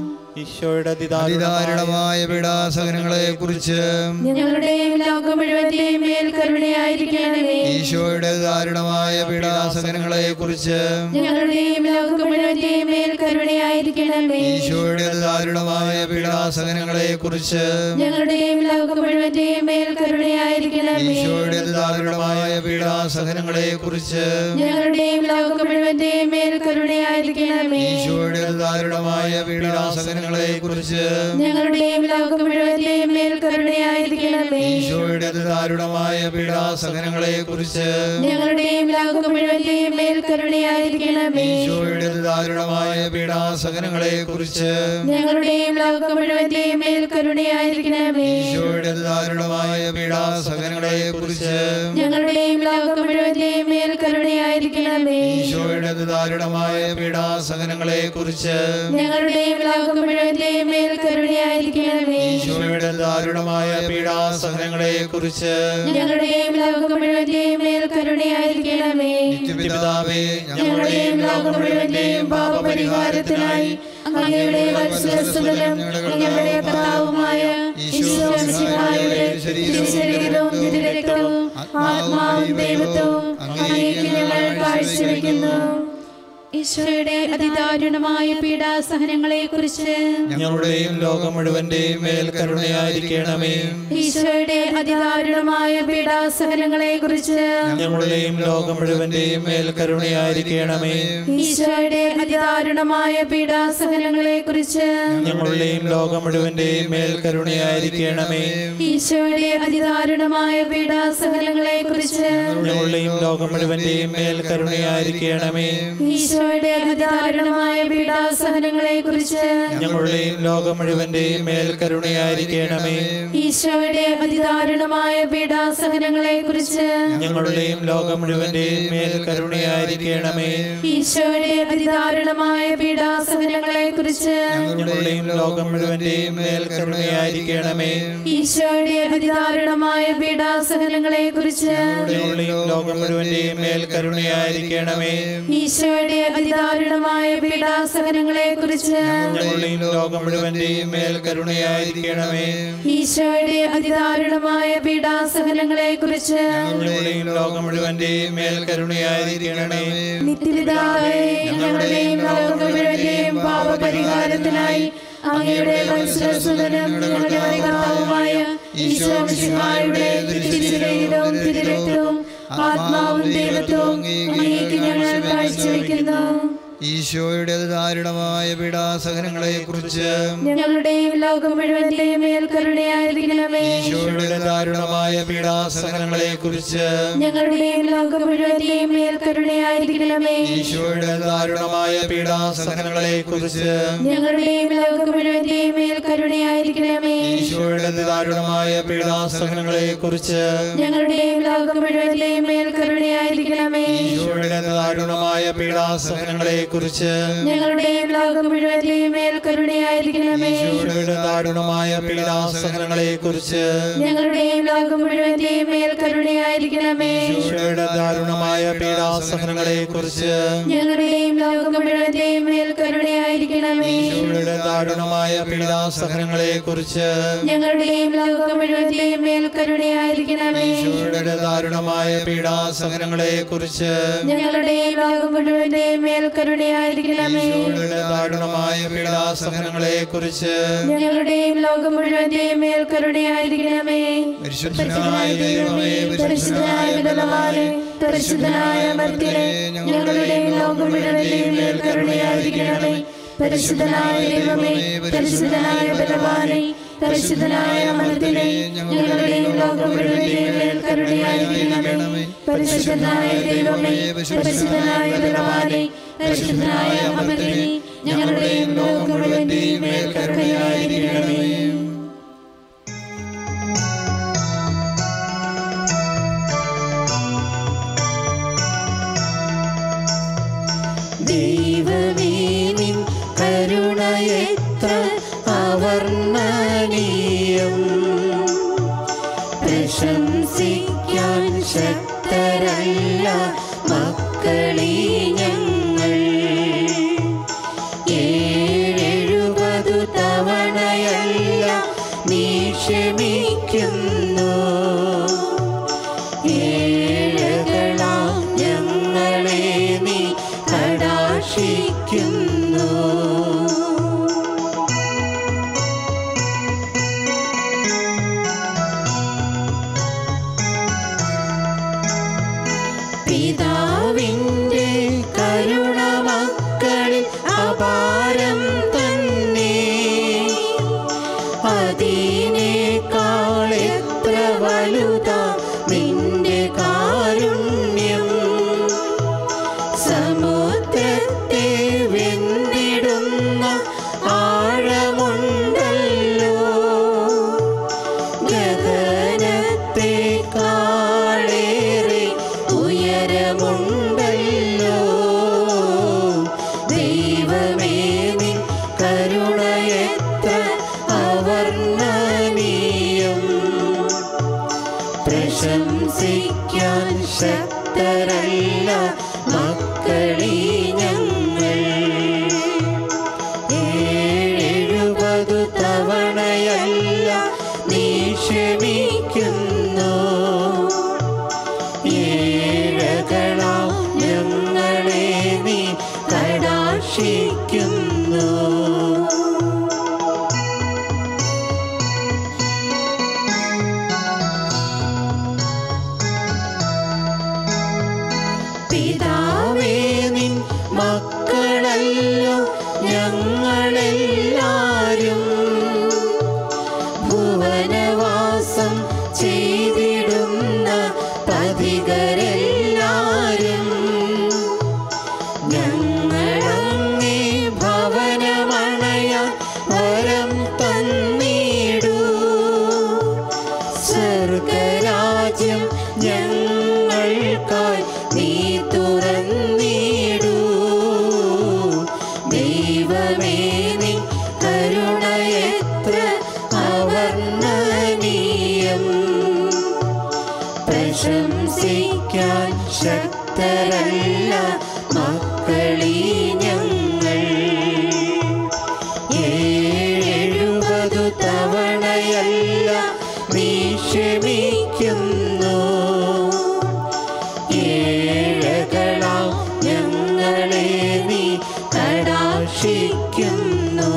ഈശോയുടെ അതിദാരുണമായ പീഡാസഹനങ്ങളെ കുറിച്ച് ഞങ്ങളുടെയും ലോകം മുഴുവന്റെയും മേൽ കരുണയായിരിക്കണമേ. ഈശോയുടെ ദാരുണമായ പീഡാസഹനങ്ങളെ കുറിച്ച് ഞങ്ങളുടെയും ലോകം മുഴുവന്റെയും മേൽ കരുണയായിരിക്കണമേ. കരുണയായിരിക്കണമേ. ഈശോയുടെ ദാരുണമായ പീഡാസഹനങ്ങളെ കുറിച്ച് ഞങ്ങളുടെയും ലോകം മുഴുവന്റെയും മേൽ കരുണയായിരിക്കണമേ. ഈശോയുടെ ദാരുണമായ പീഡാസഹനങ്ങളെ കുറിച്ച് ഞങ്ങളുടെയും ലോകം മുഴുവന്റെയും മേൽ കരുണയായിരിക്കണമേ. ഈശോയുടെ ദാരുണമായ പീഡാസഹനങ്ങളെ കുറിച്ച് ഞങ്ങളുടെയും ലോകം മുഴുവന്റെയും മേൽ കരുണയായിരിക്കണമേ. ഈശോയുടെ ദാരുണമായ പീഡാസഹനങ്ങളെ കുറിച്ച് ഞങ്ങളുടെയും ലോകം മുഴുവന്റെയും മേൽ കരുണയായിരിക്കണമേ. ഈശോയുടെ ദാരുണമായ പീഡാസഹനങ്ങളെ കുറിച്ച് ഞങ്ങളുടെയും ലോകം മുഴുവന്റെയും മേൽ കരുണയായിരിക്കണമേ. ഈശോയുടെ ദാരുണമായ പീഡാസഹനങ്ങളെ കുറിച്ച് ഞങ്ങളുടെയും ലോകം മുഴുവന്റെയും മേൽ കരുണയായിരിക്കണമേ. ഈശോയുടെ ദാരുണമായ പീഡാസഹനങ്ങളെ കുറിച്ച് ഞങ്ങളുടെയും ലോകം മുഴുവന്റെയും മേൽ കരുണയായിരിക്കണമേ. ഈശോയുടെ ദാരുണമായ പീഡാസഹനങ്ങളെ കുറിച്ച് ഞങ്ങളുടെയും ലോകം മുഴുവന്റെയും മേൽ കരുണയായിരിക്കണമേ. നിത്യപിതാവേ, ഞങ്ങളുടെയും ലോകം മുഴുവന്റെയും പാപപരിഹാരത്തിനായി അങ്ങയുടെ വത്സലസുതനും ഞങ്ങളുടെ കർത്താവുമായ ഈശോ മിശിഹായുടെ തിരുശരീരവും തിരുരക്തവും ആത്മാവും ദൈവത്വവും അങ്ങേക്ക് ഞങ്ങൾ കാഴ്ചവെക്കുന്നു. ഈശോയുടെ അതിദാരുണമായ പീഡാസഹനങ്ങളെ കുറിച്ച് ഞങ്ങളുടെയും ലോകം മുഴുവന്റെയും മേൽ കരുണയായിരിക്കണമേ. ഈശോയുടെ അതിദാരുണമായ പീഡാസഹനങ്ങളെ കുറിച്ച് ഞങ്ങളുടെയും ലോകം മുഴുവന്റെയും മേൽ കരുണയായിരിക്കണമേ. ഈശോയുടെ അതിദാരുണമായ പീഡാസഹനങ്ങളെ കുറിച്ച് ഞങ്ങളുടെയും ലോകം മുഴുവന്റെയും മേൽ കരുണയായിരിക്കണമേ. ഈശോയുടെ അതിദാരുണമായ പീഡാസഹനങ്ങളെ കുറിച്ച് ഞങ്ങളുടെയും ലോകം മുഴുവന്റെയും മേൽ കരുണയായിരിക്കണമേ. ഈശോയുടെ അതിദാരുണമായ പീഡാസഹനങ്ങളെ കുറിച്ച് ഞങ്ങളുടെയും ലോകം മുഴുവന്റെയും മേൽ കരുണയായിരിക്കണമേ. ഈശോയുടെ അതിദാരുണമായ പീഡാസഹനങ്ങളെ കുറിച്ച് ഞങ്ങളുടെയും ലോകം മുഴുവന്റെയും മേൽ കരുണയായിരിക്കണമേ. ഈശോയുടെ അതിദാരുണമായ പീഡാസഹനങ്ങളെ കുറിച്ച് ഞങ്ങളുടെയും ലോകം മുഴുവന്റെയും മേൽ കരുണയായിരിക്കണമേ. ഈശോയുടെ അതിദാരുണമായ പീഡാസഹനങ്ങളെ കുറിച്ച് ഞങ്ങളുടെയും ലോകം മുഴുവന്റെയും മേൽ കരുണയായിരിക്കണമേ. ഈശോയുടെ അതിദാരുണമായ പീഡാസഹനങ്ങളെ കുറിച്ച് ഞങ്ങളുടെയും ലോകം മുഴുവന്റെയും മേൽ കരുണയായിരിക്കണമേ. ഈശോയുടെ അതിദാരുണമായ പീഡാസഹനങ്ങളെ കുറിച്ച് ഞങ്ങളുടെയും ലോകം മുഴുവന്റെയും മേൽ കരുണയായിരിക്കണമേ. നിത്യപിതാവേ, ഞങ്ങളുടെയും ലോകം മുഴുവന്റെയും പാപപരിഹാരത്തിനായി അങ്ങയുടെ വത്സലസുതനും ഞങ്ങളുടെ കർത്താവുമായ ഈശോ മിശിഹായുടെ തിരുശരീരവും തിരുരക്തവും ആത്മാവും ദൈവത്വവും അങ്ങേക്ക് ഞങ്ങൾ കാഴ്ചവെക്കുന്നു. ഈശോയുടെ ദാരുണമായ പീഡാസഹനങ്ങളെ കുറിച്ച് ഞങ്ങളുടെയും ലോകം മുഴുവന്റെയും മേൽ കരുണയായിരിക്കണമേ. ഈശോയുടെ ദാരുണമായ പീഡാസഹനങ്ങളെ കുറിച്ച് ഞങ്ങളുടെയും ലോകം മുഴുവന്റെയും മേൽ കരുണയായിരിക്കണമേ. ഈശോയുടെ ദാരുണമായ പീഡാസഹനങ്ങളെ കുറിച്ച് ഞങ്ങളുടെയും ലോകം മുഴുവന്റെയും മേൽ കരുണയായിരിക്കണമേ. ഈശോയുടെ ദാരുണമായ പീഡാസഹനങ്ങളെ കുറിച്ച് ഞങ്ങളുടെയും ലോകം മുഴുവന്റെയും മേൽ കരുണയായിരിക്കണമേ. ഈശോയുടെ ദാരുണമായ പീഡാസഹനങ്ങളെ കുറിച്ച് ഞങ്ങളുടെയും ലോകം മുഴുവന്റെയും മേൽ കരുണയായിരിക്കണമേ. ഈശോയുടെ ദാരുണമായ പീഡാസഹനങ്ങളെ കുറിച്ച് ഞങ്ങളുടെയും ലോകം മുഴുവന്റെയും മേൽ കരുണയായിരിക്കണമേ. ഈശോയുടെ ദാരുണമായ പീഡാസഹനങ്ങളെ കുറിച്ച് ഞങ്ങളുടെയും ലോകം മുഴുവന്റെയും മേൽ കരുണയായിരിക്കണമേ. ഈശോയുടെ ദാരുണമായ പീഡാസഹനങ്ങളെ കുറിച്ച് ഞങ്ങളുടെയും ലോകം മുഴുവന്റെയും മേൽ കരുണയായിരിക്കണമേ. ഈശോയുടെ ദാരുണമായ പീഡാസഹനങ്ങളെ കുറിച്ച് ഞങ്ങളുടെയും ലോകം മുഴുവന്റെയും മേൽ കരുണയായിരിക്കണമേ. ഈശോയുടെ ദാരുണമായ പീഡാസഹനങ്ങളെ കുറിച്ച് ഞങ്ങളുടെയും ലോകം മുഴുവന്റെയും മേൽ കരുണയായിരിക്കണമേ. പരിശുദ്ധനായ ദൈവമേ, പരിശുദ്ധനായ ബലവാനേ, പരിശുദ്ധനായ അമർത്യനേ, ഞങ്ങളുടെയും ലോകം മുഴുവന്റെയും മേൽ കരുണയായിരിക്കണമേ. പരിശുദ്ധനായ ദൈവമേ, പരിശുദ്ധനായ ബലവാനേ, പരിശുദ്ധനായ അമർത്യനേ, ഞങ്ങളുടെയും ലോകം മുഴുവന്റെയും മേൽ കരുണയായിരിക്കണമേ. പരിശുദ്ധനായ ദൈവമേ, പരിശുദ്ധനായ ബലവാനേ, പരിശുദ്ധനായ അമർത്യനേ, ഞങ്ങളുടെയും ലോകം മുഴുവന്റെയും മേൽ കരുണയായിരിക്കണമേ. ദൈവമേ, നിൻ കരുണയെത്ര അവർണ്ണനീയം, പ്രശംസിക്കാൻ ശക്തരല്ല മക്കളീ ഞങ്ങൾ. ഏഴെഴുപതു തവണയല്ല നീ ക്ഷമിക്കുന്നു. ഏഴകളാം ഞങ്ങളെ നീ കടാക്ഷിക്കുന്നു. ശമിക്കുന്നു. പിതാവിൻ്റെ കരുണ മക്കളിൽ അപാരം തന്നെ, അതിനേക്കാൾ എത്ര വലുതാ നിന്റെ കാരുണ്യം. സമുദ്രത്തെ വെന്നിടുന്ന ആഴമുണ്ടല്ലോ, ഗഗനത്തെക്കാളേറെ ഉയരമുണ്ടല്ലോ. ദൈവമേ നിൻ കരുണയെത്ര അവർണ്ണനീയം. പ്രശംസിക്കാൻ ശക്തരല്ല മക്കളീ ഞങ്ങൾ. ഏഴെഴുപതു തവണയല്ല നീ ക്ഷമിക്കുന്നു. ഏഴകളാം ഞങ്ങളെ നീ കടാക്ഷിക്കുന്നു. പിതാവേ നിൻ മക്കളല്ലോ ഞങ്ങളെല്ലാരും, ഭുവനവാസം ചെയ്തിടുന്ന പഥികരെല്ലാരും. ഞങ്ങളങ്ങേ ഭവനമണയാൻ വരം തന്നിടൂ. സ്വർഗരാജ്യം ഞങ്ങൾക്കായി നീ തുറന്നിടൂ. ദൈവമേ നിൻ കരുണയെത്ര അവർണ്ണനീയം. പ്രശംസിക്കാൻ ശക്തരല്ല മക്കളീ ഞങ്ങൾ. ഏഴെഴുപതു തവണയല്ല നീ ക്ഷമിക്കുന്നു. ഏഴകളാം ഞങ്ങളെ നീ കടാക്ഷിക്കുന്നു.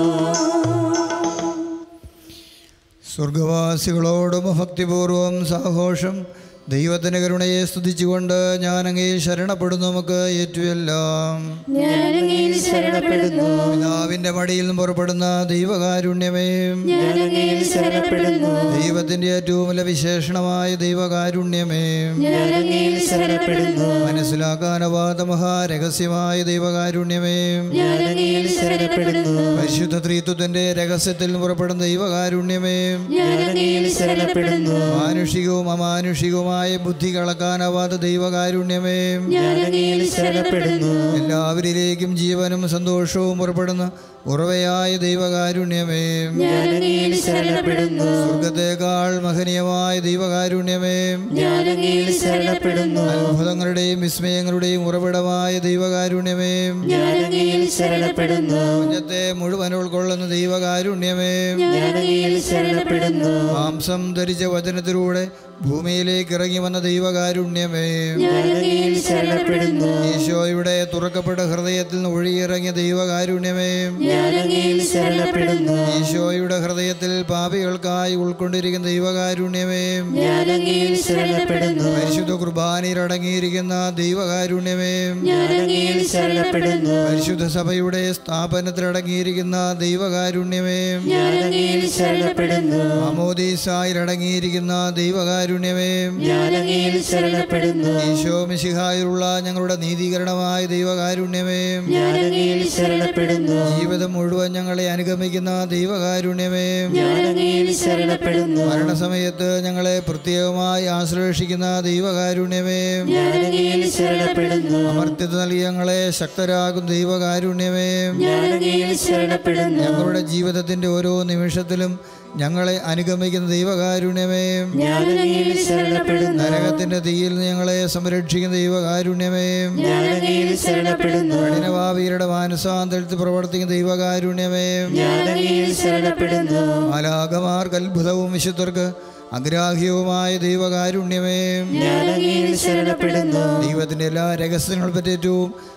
സ്വർഗവാസികളോടും ഭക്തിപൂർവം സാഘോഷം ദൈവത്തിൻ്റെ കരുണയെ സ്തുതിച്ചുകൊണ്ട് ഞാൻ അങ്ങേ ശരണപ്പെടുന്നു. നമുക്ക് ഏറ്റുമെല്ലാം ഞാൻ അങ്ങയിൽ ശരണപ്പെടുന്നു. പിതാവിൻ്റെ മടിയിൽ നിന്ന് പുറപ്പെടുന്ന ദൈവകാരുണ്യമേ, ഞാൻ അങ്ങയിൽ ശരണപ്പെടുന്നു. ദൈവത്തിൻ്റെ ഏറ്റവും വലിയ വിശേഷണമായ ദൈവകാരുണ്യമേ, ഞാൻ അങ്ങയിൽ ശരണപ്പെടുന്നു. മനസ്സിലാക്കാനാവാത്ത മഹാരഹസ്യമായ ദൈവകാരുണ്യമേ, ഞാൻ അങ്ങയിൽ ശരണപ്പെടുന്നു. പരിശുദ്ധ ത്രിത്വത്തിന്റെ രഹസ്യത്തിൽ നിന്ന് പുറപ്പെടുന്ന ദൈവകാരുണ്യമേ, ഞാൻ അങ്ങയിൽ ശരണപ്പെടുന്നു. മാനുഷികവും അമാനുഷികവുമായ ബുദ്ധി കളക്കാനാവാത്ത ദൈവകാരുണ്യമേ, ഞാൻ അങ്ങയിൽ ശരണപ്പെടുന്നു. എല്ലാവരിലേക്കും ജീവനും സന്തോഷവും പുറപ്പെടുന്ന ഉറവയായ ദൈവകാരുണ്യമേ, ഞാൻ അങ്ങയിൽ ശരണപ്പെടുന്നു. സ്വർഗത്തേക്കാൾ മഹനീയമായ ദൈവകാരുണ്യമേ, ഞാൻ അങ്ങയിൽ ശരണപ്പെടുന്നു. അത്ഭുതങ്ങളുടെയും വിസ്മയങ്ങളുടെയും ഉറവിടമായ ദൈവകാരുണ്യമേ, ഞാൻ അങ്ങയിൽ ശരണപ്പെടുന്നു. കുഞ്ഞത്തെ മുഴുവൻ ഉൾക്കൊള്ളുന്ന ദൈവകാരുണ്യമേ, ഞാൻ അങ്ങയിൽ ശരണപ്പെടുന്നു. മാംസം ധരിച്ച വചനത്തിലൂടെ ഭൂമിയിലേക്ക് ഇറങ്ങി വന്ന ദൈവകാരുണ്യമേ, ഞാൻ അങ്ങയിൽ ശരണപ്പെടുന്നു. ഈശോയുടെ തുറക്കപ്പെട്ട ഹൃദയത്തിൽ നിന്ന് ഒഴുകിയിറങ്ങിയ ദൈവകാരുണ്യമേ, ഞാൻ അങ്ങയിൽ ശരണപ്പെടുന്നു. ഈശോയുടെ ഹൃദയത്തിൽ പാപികൾക്കായി ഉൾക്കൊണ്ടിരിക്കുന്ന ദൈവകാരുണ്യമേ, ഞാൻ അങ്ങയിൽ ശരണപ്പെടുന്നു. പരിശുദ്ധ കുർബാനയിൽ അടങ്ങിയിരിക്കുന്ന ദൈവകാരുണ്യമേ, ഞാൻ അങ്ങയിൽ ശരണപ്പെടുന്നു. പരിശുദ്ധ സഭയുടെ സ്ഥാപനത്തിൽ അടങ്ങിയിരിക്കുന്ന ദൈവകാരുണ്യമേ, ഞാൻ അങ്ങയിൽ ശരണപ്പെടുന്നു. മാമോദീസായിൽ അടങ്ങിയിരിക്കുന്ന ദൈവകാരുണ്യമേ, ഞാൻ അങ്ങയിൽ ശരണപ്പെടുന്നു. ഈശോ മിശിഹായിലുള്ള ഞങ്ങളുടെ നീതീകരണമായ ദൈവകാരുണ്യമേ, ഞാൻ അങ്ങയിൽ ശരണപ്പെടുന്നു. ജീവിതം മുഴുവൻ ഞങ്ങളെ അനുഗമിക്കുന്ന ദൈവകാരുണ്യമേ, ഞാൻ അങ്ങയിൽ ശരണപ്പെടുന്നു. മരണസമയത്ത് ഞങ്ങളെ പ്രത്യേകമായി ആശ്ലേഷിക്കുന്ന ദൈവകാരുണ്യമേ, ഞാൻ അങ്ങയിൽ ശരണപ്പെടുന്നു. അമർത്യത നൽകി ഞങ്ങളെ ശക്തരാകും ദൈവകാരുണ്യമേ, ഞാൻ അങ്ങയിൽ ശരണപ്പെടുന്നു. ഞങ്ങളുടെ ജീവിതത്തിന്റെ ഓരോ നിമിഷത്തിലും ഞങ്ങളെ അനുഗമിക്കുന്ന ദൈവകാരുണ്യമേ, ഞാൻ അങ്ങയിൽ ശരണപ്പെടുന്നു. നരകത്തിന്റെ തീയിൽ നിന്ന് ഞങ്ങളെ സംരക്ഷിക്കുന്ന ദൈവകാരുണ്യമേ, ഞാൻ അങ്ങയിൽ ശരണപ്പെടുന്നു. കഠിനഭാവിയുടെ മാനസാന്തരത്തിൽ പ്രവർത്തിക്കുന്ന ദൈവകാരുണ്യമേ, ഞാൻ അങ്ങയിൽ ശരണപ്പെടുന്നു. മാലാഖമാർക്ക് അത്ഭുതവും വിശുദ്ധർക്ക് അഗ്രാഹ്യവുമായ ദൈവകാരുണ്യമേ, ഞാൻ അങ്ങയിൽ ശരണപ്പെടുന്നു. ദൈവത്തിന്റെ എല്ലാ രഹസ്യങ്ങളും പറ്റി ഏറ്റവും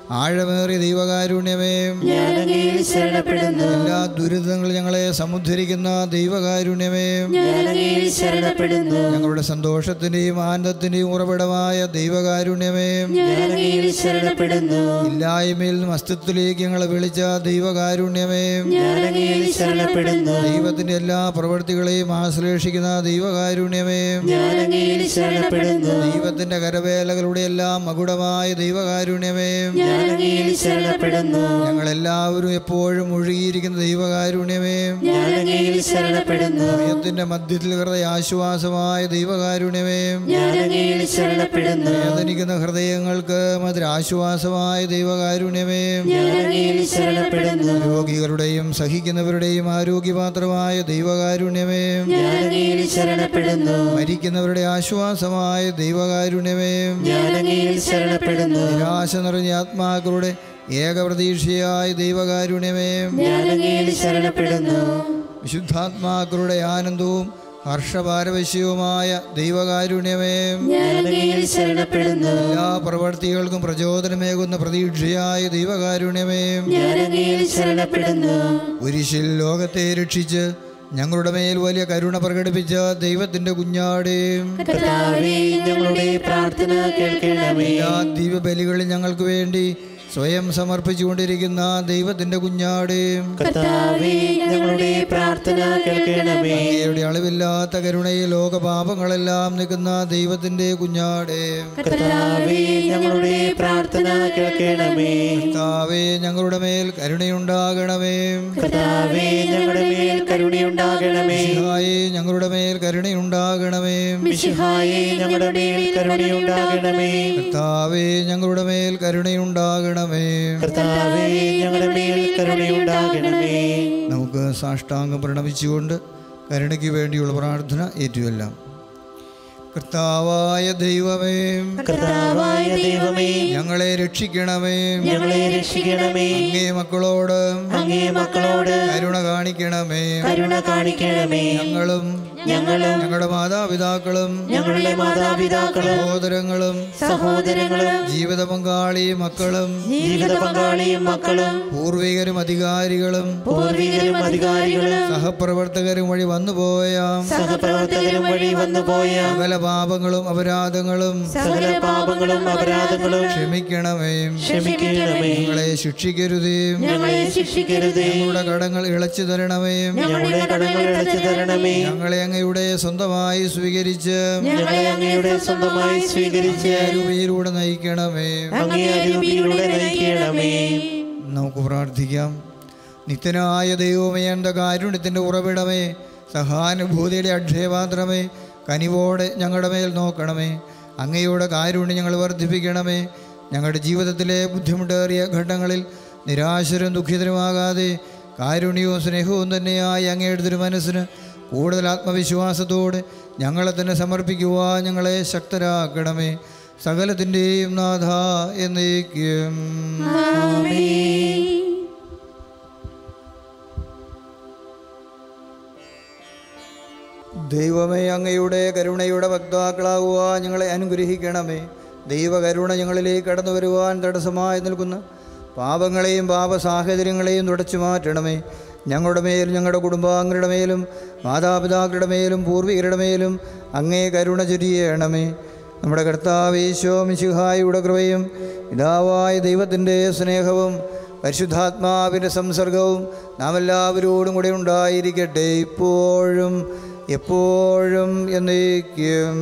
ആഴമേറിയ ദൈവകാരുണ്യമേ, ഞാൻ അങ്ങയിൽ ശരണപ്പെടുന്നു. എല്ലാ ദുരിതങ്ങളും ഞങ്ങളെ സമുദ്ധരിക്കുന്ന ദൈവകാരുണ്യമേ, ഞാൻ അങ്ങയിൽ ശരണപ്പെടുന്നു. ഞങ്ങളുടെ സന്തോഷത്തിന്റെയും ആനന്ദത്തിന്റെയും ഉറവിടമായ ദൈവകാരുണ്യമേ, ഞാൻ അങ്ങയിൽ ശരണപ്പെടുന്നു. ഇല്ലായ്മയിൽ നിന്നും അസ്തിത്വത്തിലേക്ക് ഞങ്ങളെ വിളിച്ച ദൈവകാരുണ്യമേ, ഞാൻ അങ്ങയിൽ ശരണപ്പെടുന്നു. ദൈവത്തിന്റെ എല്ലാ പ്രവൃത്തികളെയും ആശ്ലേഷിക്കുന്ന ദൈവകാരുണ്യമേ, ഞാൻ അങ്ങയിൽ ശരണപ്പെടുന്നു. ദൈവത്തിന്റെ കരവേലകളുടെ എല്ലാം മകുടമായ ദൈവകാരുണ്യമേ, ഞാൻ അങ്ങയിൽ ശരണപ്പെടുന്നു. ഞങ്ങളെല്ലാവരും എപ്പോഴും ഒഴുകിയിരിക്കുന്ന ദൈവകാരുണ്യമേ, ഞാൻ അങ്ങയിൽ ശരണപ്പെടുന്നു. ഹൃദയത്തിന്റെ മധ്യത്തിൽ വെറുതെ ആശ്വാസമായ ദൈവകാരുണ്യമേ, ഞാൻ അങ്ങയിൽ ശരണപ്പെടുന്നു. വേദനിക്കുന്ന ഹൃദയങ്ങൾക്ക് മധുരാശ്വാസമായ ദൈവകാരുണ്യമേ, ഞാൻ അങ്ങയിൽ ശരണപ്പെടുന്നു. രോഗികളുടെയും സഹിക്കുന്നവരുടെയും ആരോഗ്യപാത്രമായ ദൈവകാരുണ്യമേ, ഞാൻ അങ്ങയിൽ ശരണപ്പെടുന്നു. മരിക്കുന്നവരുടെ ആശ്വാസമായ ദൈവകാരുണ്യമേ, ഞാൻ അങ്ങയിൽ ശരണപ്പെടുന്നു. നിരാശ നിറഞ്ഞ ആത്മാക്കളുടെ ഏകപ്രതീക്ഷയായ ദൈവകാരുണ്യമേ, ഞാൻ അങ്ങയിൽ ശരണപ്പെടുന്നു. വിശുദ്ധാത്മാക്കളുടെ ആനന്ദവും ഹർഷപാരവശ്യവുമായ ദൈവകാരുണ്യമേ, ഞാൻ അങ്ങയിൽ ശരണപ്പെടുന്നു. എല്ലാ പ്രവർത്തികൾക്കും പ്രചോദനമേകുന്ന പ്രതീക്ഷയായ ദൈവകാരുണ്യമേ, ഞാൻ അങ്ങയിൽ ശരണപ്പെടുന്നു. കുരിശിൽ ലോകത്തെ രക്ഷിച്ച് ഞങ്ങളുടെ മേൽ വലിയ കരുണ പ്രകടിപ്പിച്ച ദൈവത്തിന്റെ കുഞ്ഞാടേ, കർത്താവേ, ഞങ്ങളുടെ പ്രാർത്ഥന കേൾക്കണമേ. എല്ലാ ദിവ്യബലികളിൽ ഞങ്ങൾക്ക് വേണ്ടി സ്വയം സമർപ്പിച്ചുകൊണ്ടിരിക്കുന്ന ദൈവത്തിന്റെ കുഞ്ഞാടേ, കർത്താവേ, ഞങ്ങളുടെ പ്രാർത്ഥന കേൾക്കണമേ. അങ്ങയുടെ അളവില്ലാത്ത കരുണയിൽ ലോകപാപങ്ങളെല്ലാം നിൽക്കുന്ന ദൈവത്തിന്റെ കുഞ്ഞാടേ, കർത്താവേ, ഞങ്ങളുടെ പ്രാർത്ഥന കേൾക്കണമേ. കർത്താവേ, ഞങ്ങളുടെ മേൽ കരുണയുണ്ടാകണമേ. കർത്താവേ, ഞങ്ങളുടെ മേൽ കരുണയുണ്ടാകണമേ. മിശിഹായേ, ഞങ്ങളുടെ മേൽ കരുണയുണ്ടാകണമേ. മിശിഹായേ, ഞങ്ങളുടെ മേൽ കരുണയുണ്ടാകണമേ. കർത്താവേ, ഞങ്ങളുടെ മേൽ കരുണയുണ്ടാകണമേ. കർത്താവേ, ഞങ്ങളുടെ മേൽ കരുണയുണ്ടാകണമേ. നമുക്ക് സാഷ്ടാംഗം പ്രണമിച്ചുകൊണ്ട് കരുണയ്ക്ക് വേണ്ടിയുള്ള പ്രാർത്ഥന ഏറ്റുവെല്ലാം. കർത്താവായ ദൈവമേ, കർത്താവായ ദൈവമേ, ഞങ്ങളെ രക്ഷിക്കണമേ. ഞങ്ങളെ രക്ഷിക്കണമേ. അങ്ങേ മക്കളോട് അങ്ങേ മക്കളോട് കരുണ കാണിക്കണമേ. കരുണ കാണിക്കണമേ. ഞങ്ങളും ഞങ്ങളും ഞങ്ങളുടെ മാതാപിതാക്കളും ഞങ്ങളുടെ മാതാപിതാക്കളും സഹോദരങ്ങളും സഹോദരങ്ങളും ജീവിത പങ്കാളിയും മക്കളും ജീവിത പങ്കാളിയും മക്കളും പൂർവികരും അധികാരികളും പൂർവികരും അധികാരികളും സഹപ്രവർത്തകരും വഴി വന്നുപോയ സഹപ്രവർത്തകരും വഴി വന്നുപോയ സകല പാപങ്ങളും അപരാധങ്ങളും സകല പാപങ്ങളും അപരാധങ്ങളും ക്ഷമിക്കണമേ. ക്ഷമിക്കണമേ. ഞങ്ങളെ ശിക്ഷിക്കരുതേ. ഞങ്ങളെ ശിക്ഷിക്കരുതേ. ഞങ്ങളുടെ കടങ്ങൾ ഇളച്ചു തരണമേ. ഞങ്ങളുടെ കടങ്ങൾ അടച്ചു തരണമേ. ഞങ്ങളെ അങ്ങയുടെ സ്വന്തമായി സ്വീകരിച്ച് ഞങ്ങളെ അങ്ങയുടെ സ്വന്തമായി സ്വീകരിച്ച് രൂപയിലൂടെ നയിക്കണമേ. അങ്ങേ അരൂപിയിലൂടെ നയിക്കണമേ. നമുക്ക് പ്രാർത്ഥിക്കാം. നിത്യനായ ദൈവമേ, എൻ്റെ കാരുണ്യത്തിൻ്റെ ഉറവിടമേ, സഹാനുഭൂതിയുടെ അക്ഷയപാത്രമേ, കനിവോടെ ഞങ്ങളുടെ മേൽ നോക്കണമേ. അങ്ങയുടെ കാരുണ്യം ഞങ്ങൾ വർദ്ധിപ്പിക്കണമേ. ഞങ്ങളുടെ ജീവിതത്തിലെ ബുദ്ധിമുട്ടേറിയ ഘട്ടങ്ങളിൽ നിരാശരും ദുഃഖിതരുമാകാതെ കാരുണ്യവും സ്നേഹവും തന്നെയായി അങ്ങയുടെ തിരുമനസ്സിന് കൂടുതൽ ആത്മവിശ്വാസത്തോടെ ഞങ്ങളെ തന്നെ സമർപ്പിക്കുവാൻ ഞങ്ങളെ ശക്തരാക്കണമേ. സകലത്തിൻ്റെയും നാഥ എന്നേക്കും. ദൈവമേ, അങ്ങയുടെ കരുണയുടെ വക്താക്കളാകുവാൻ ഞങ്ങളെ അനുഗ്രഹിക്കണമേ. ദൈവകരുണ ഞങ്ങളിലേക്ക് കടന്നു വരുവാൻ തടസ്സമായി നിൽക്കുന്ന പാപങ്ങളെയും പാപ സാഹചര്യങ്ങളെയും തുടച്ചു മാറ്റണമേ. ഞങ്ങളുടെ മേലും ഞങ്ങളുടെ കുടുംബാംഗങ്ങളുടെ മേലും മാതാപിതാക്കളുടെ മേലും പൂർവികരുടെ മേലും അങ്ങേ കരുണ ചൊരിയണമേ. നമ്മുടെ കർത്താവ് ഈശോ മിശിഹായുടെ കൃപയും പിതാവായ ദൈവത്തിൻ്റെ സ്നേഹവും പരിശുദ്ധാത്മാവിൻ്റെ സംസർഗവും നാം എല്ലാവരോടും കൂടെ ഉണ്ടായിരിക്കട്ടെ, ഇപ്പോഴും എപ്പോഴും എന്നേക്കും.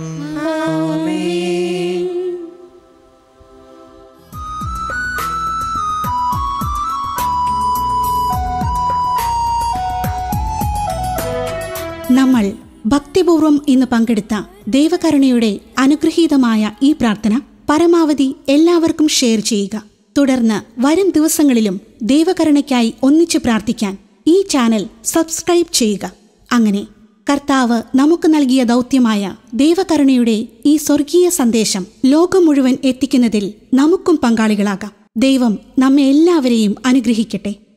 നമ്മൾ ഭക്തിപൂർവം ഇന്ന് പങ്കെടുത്ത ദൈവകരുണയുടെ അനുഗ്രഹീതമായ ഈ പ്രാർത്ഥന പരമാവധി എല്ലാവർക്കും ഷെയർ ചെയ്യുക. തുടർന്ന് വരും ദിവസങ്ങളിലും ദൈവകരുണയ്ക്കായി ഒന്നിച്ചു പ്രാർത്ഥിക്കാൻ ഈ ചാനൽ സബ്സ്ക്രൈബ് ചെയ്യുക. അങ്ങനെ കർത്താവ് നമുക്ക് നൽകിയ ദൗത്യമായ ദൈവകരുണയുടെ ഈ സ്വർഗീയ സന്ദേശം ലോകം മുഴുവൻ എത്തിക്കുന്നതിൽ നമുക്കും പങ്കാളികളാകാം. ദൈവം നമ്മെ എല്ലാവരെയും അനുഗ്രഹിക്കട്ടെ.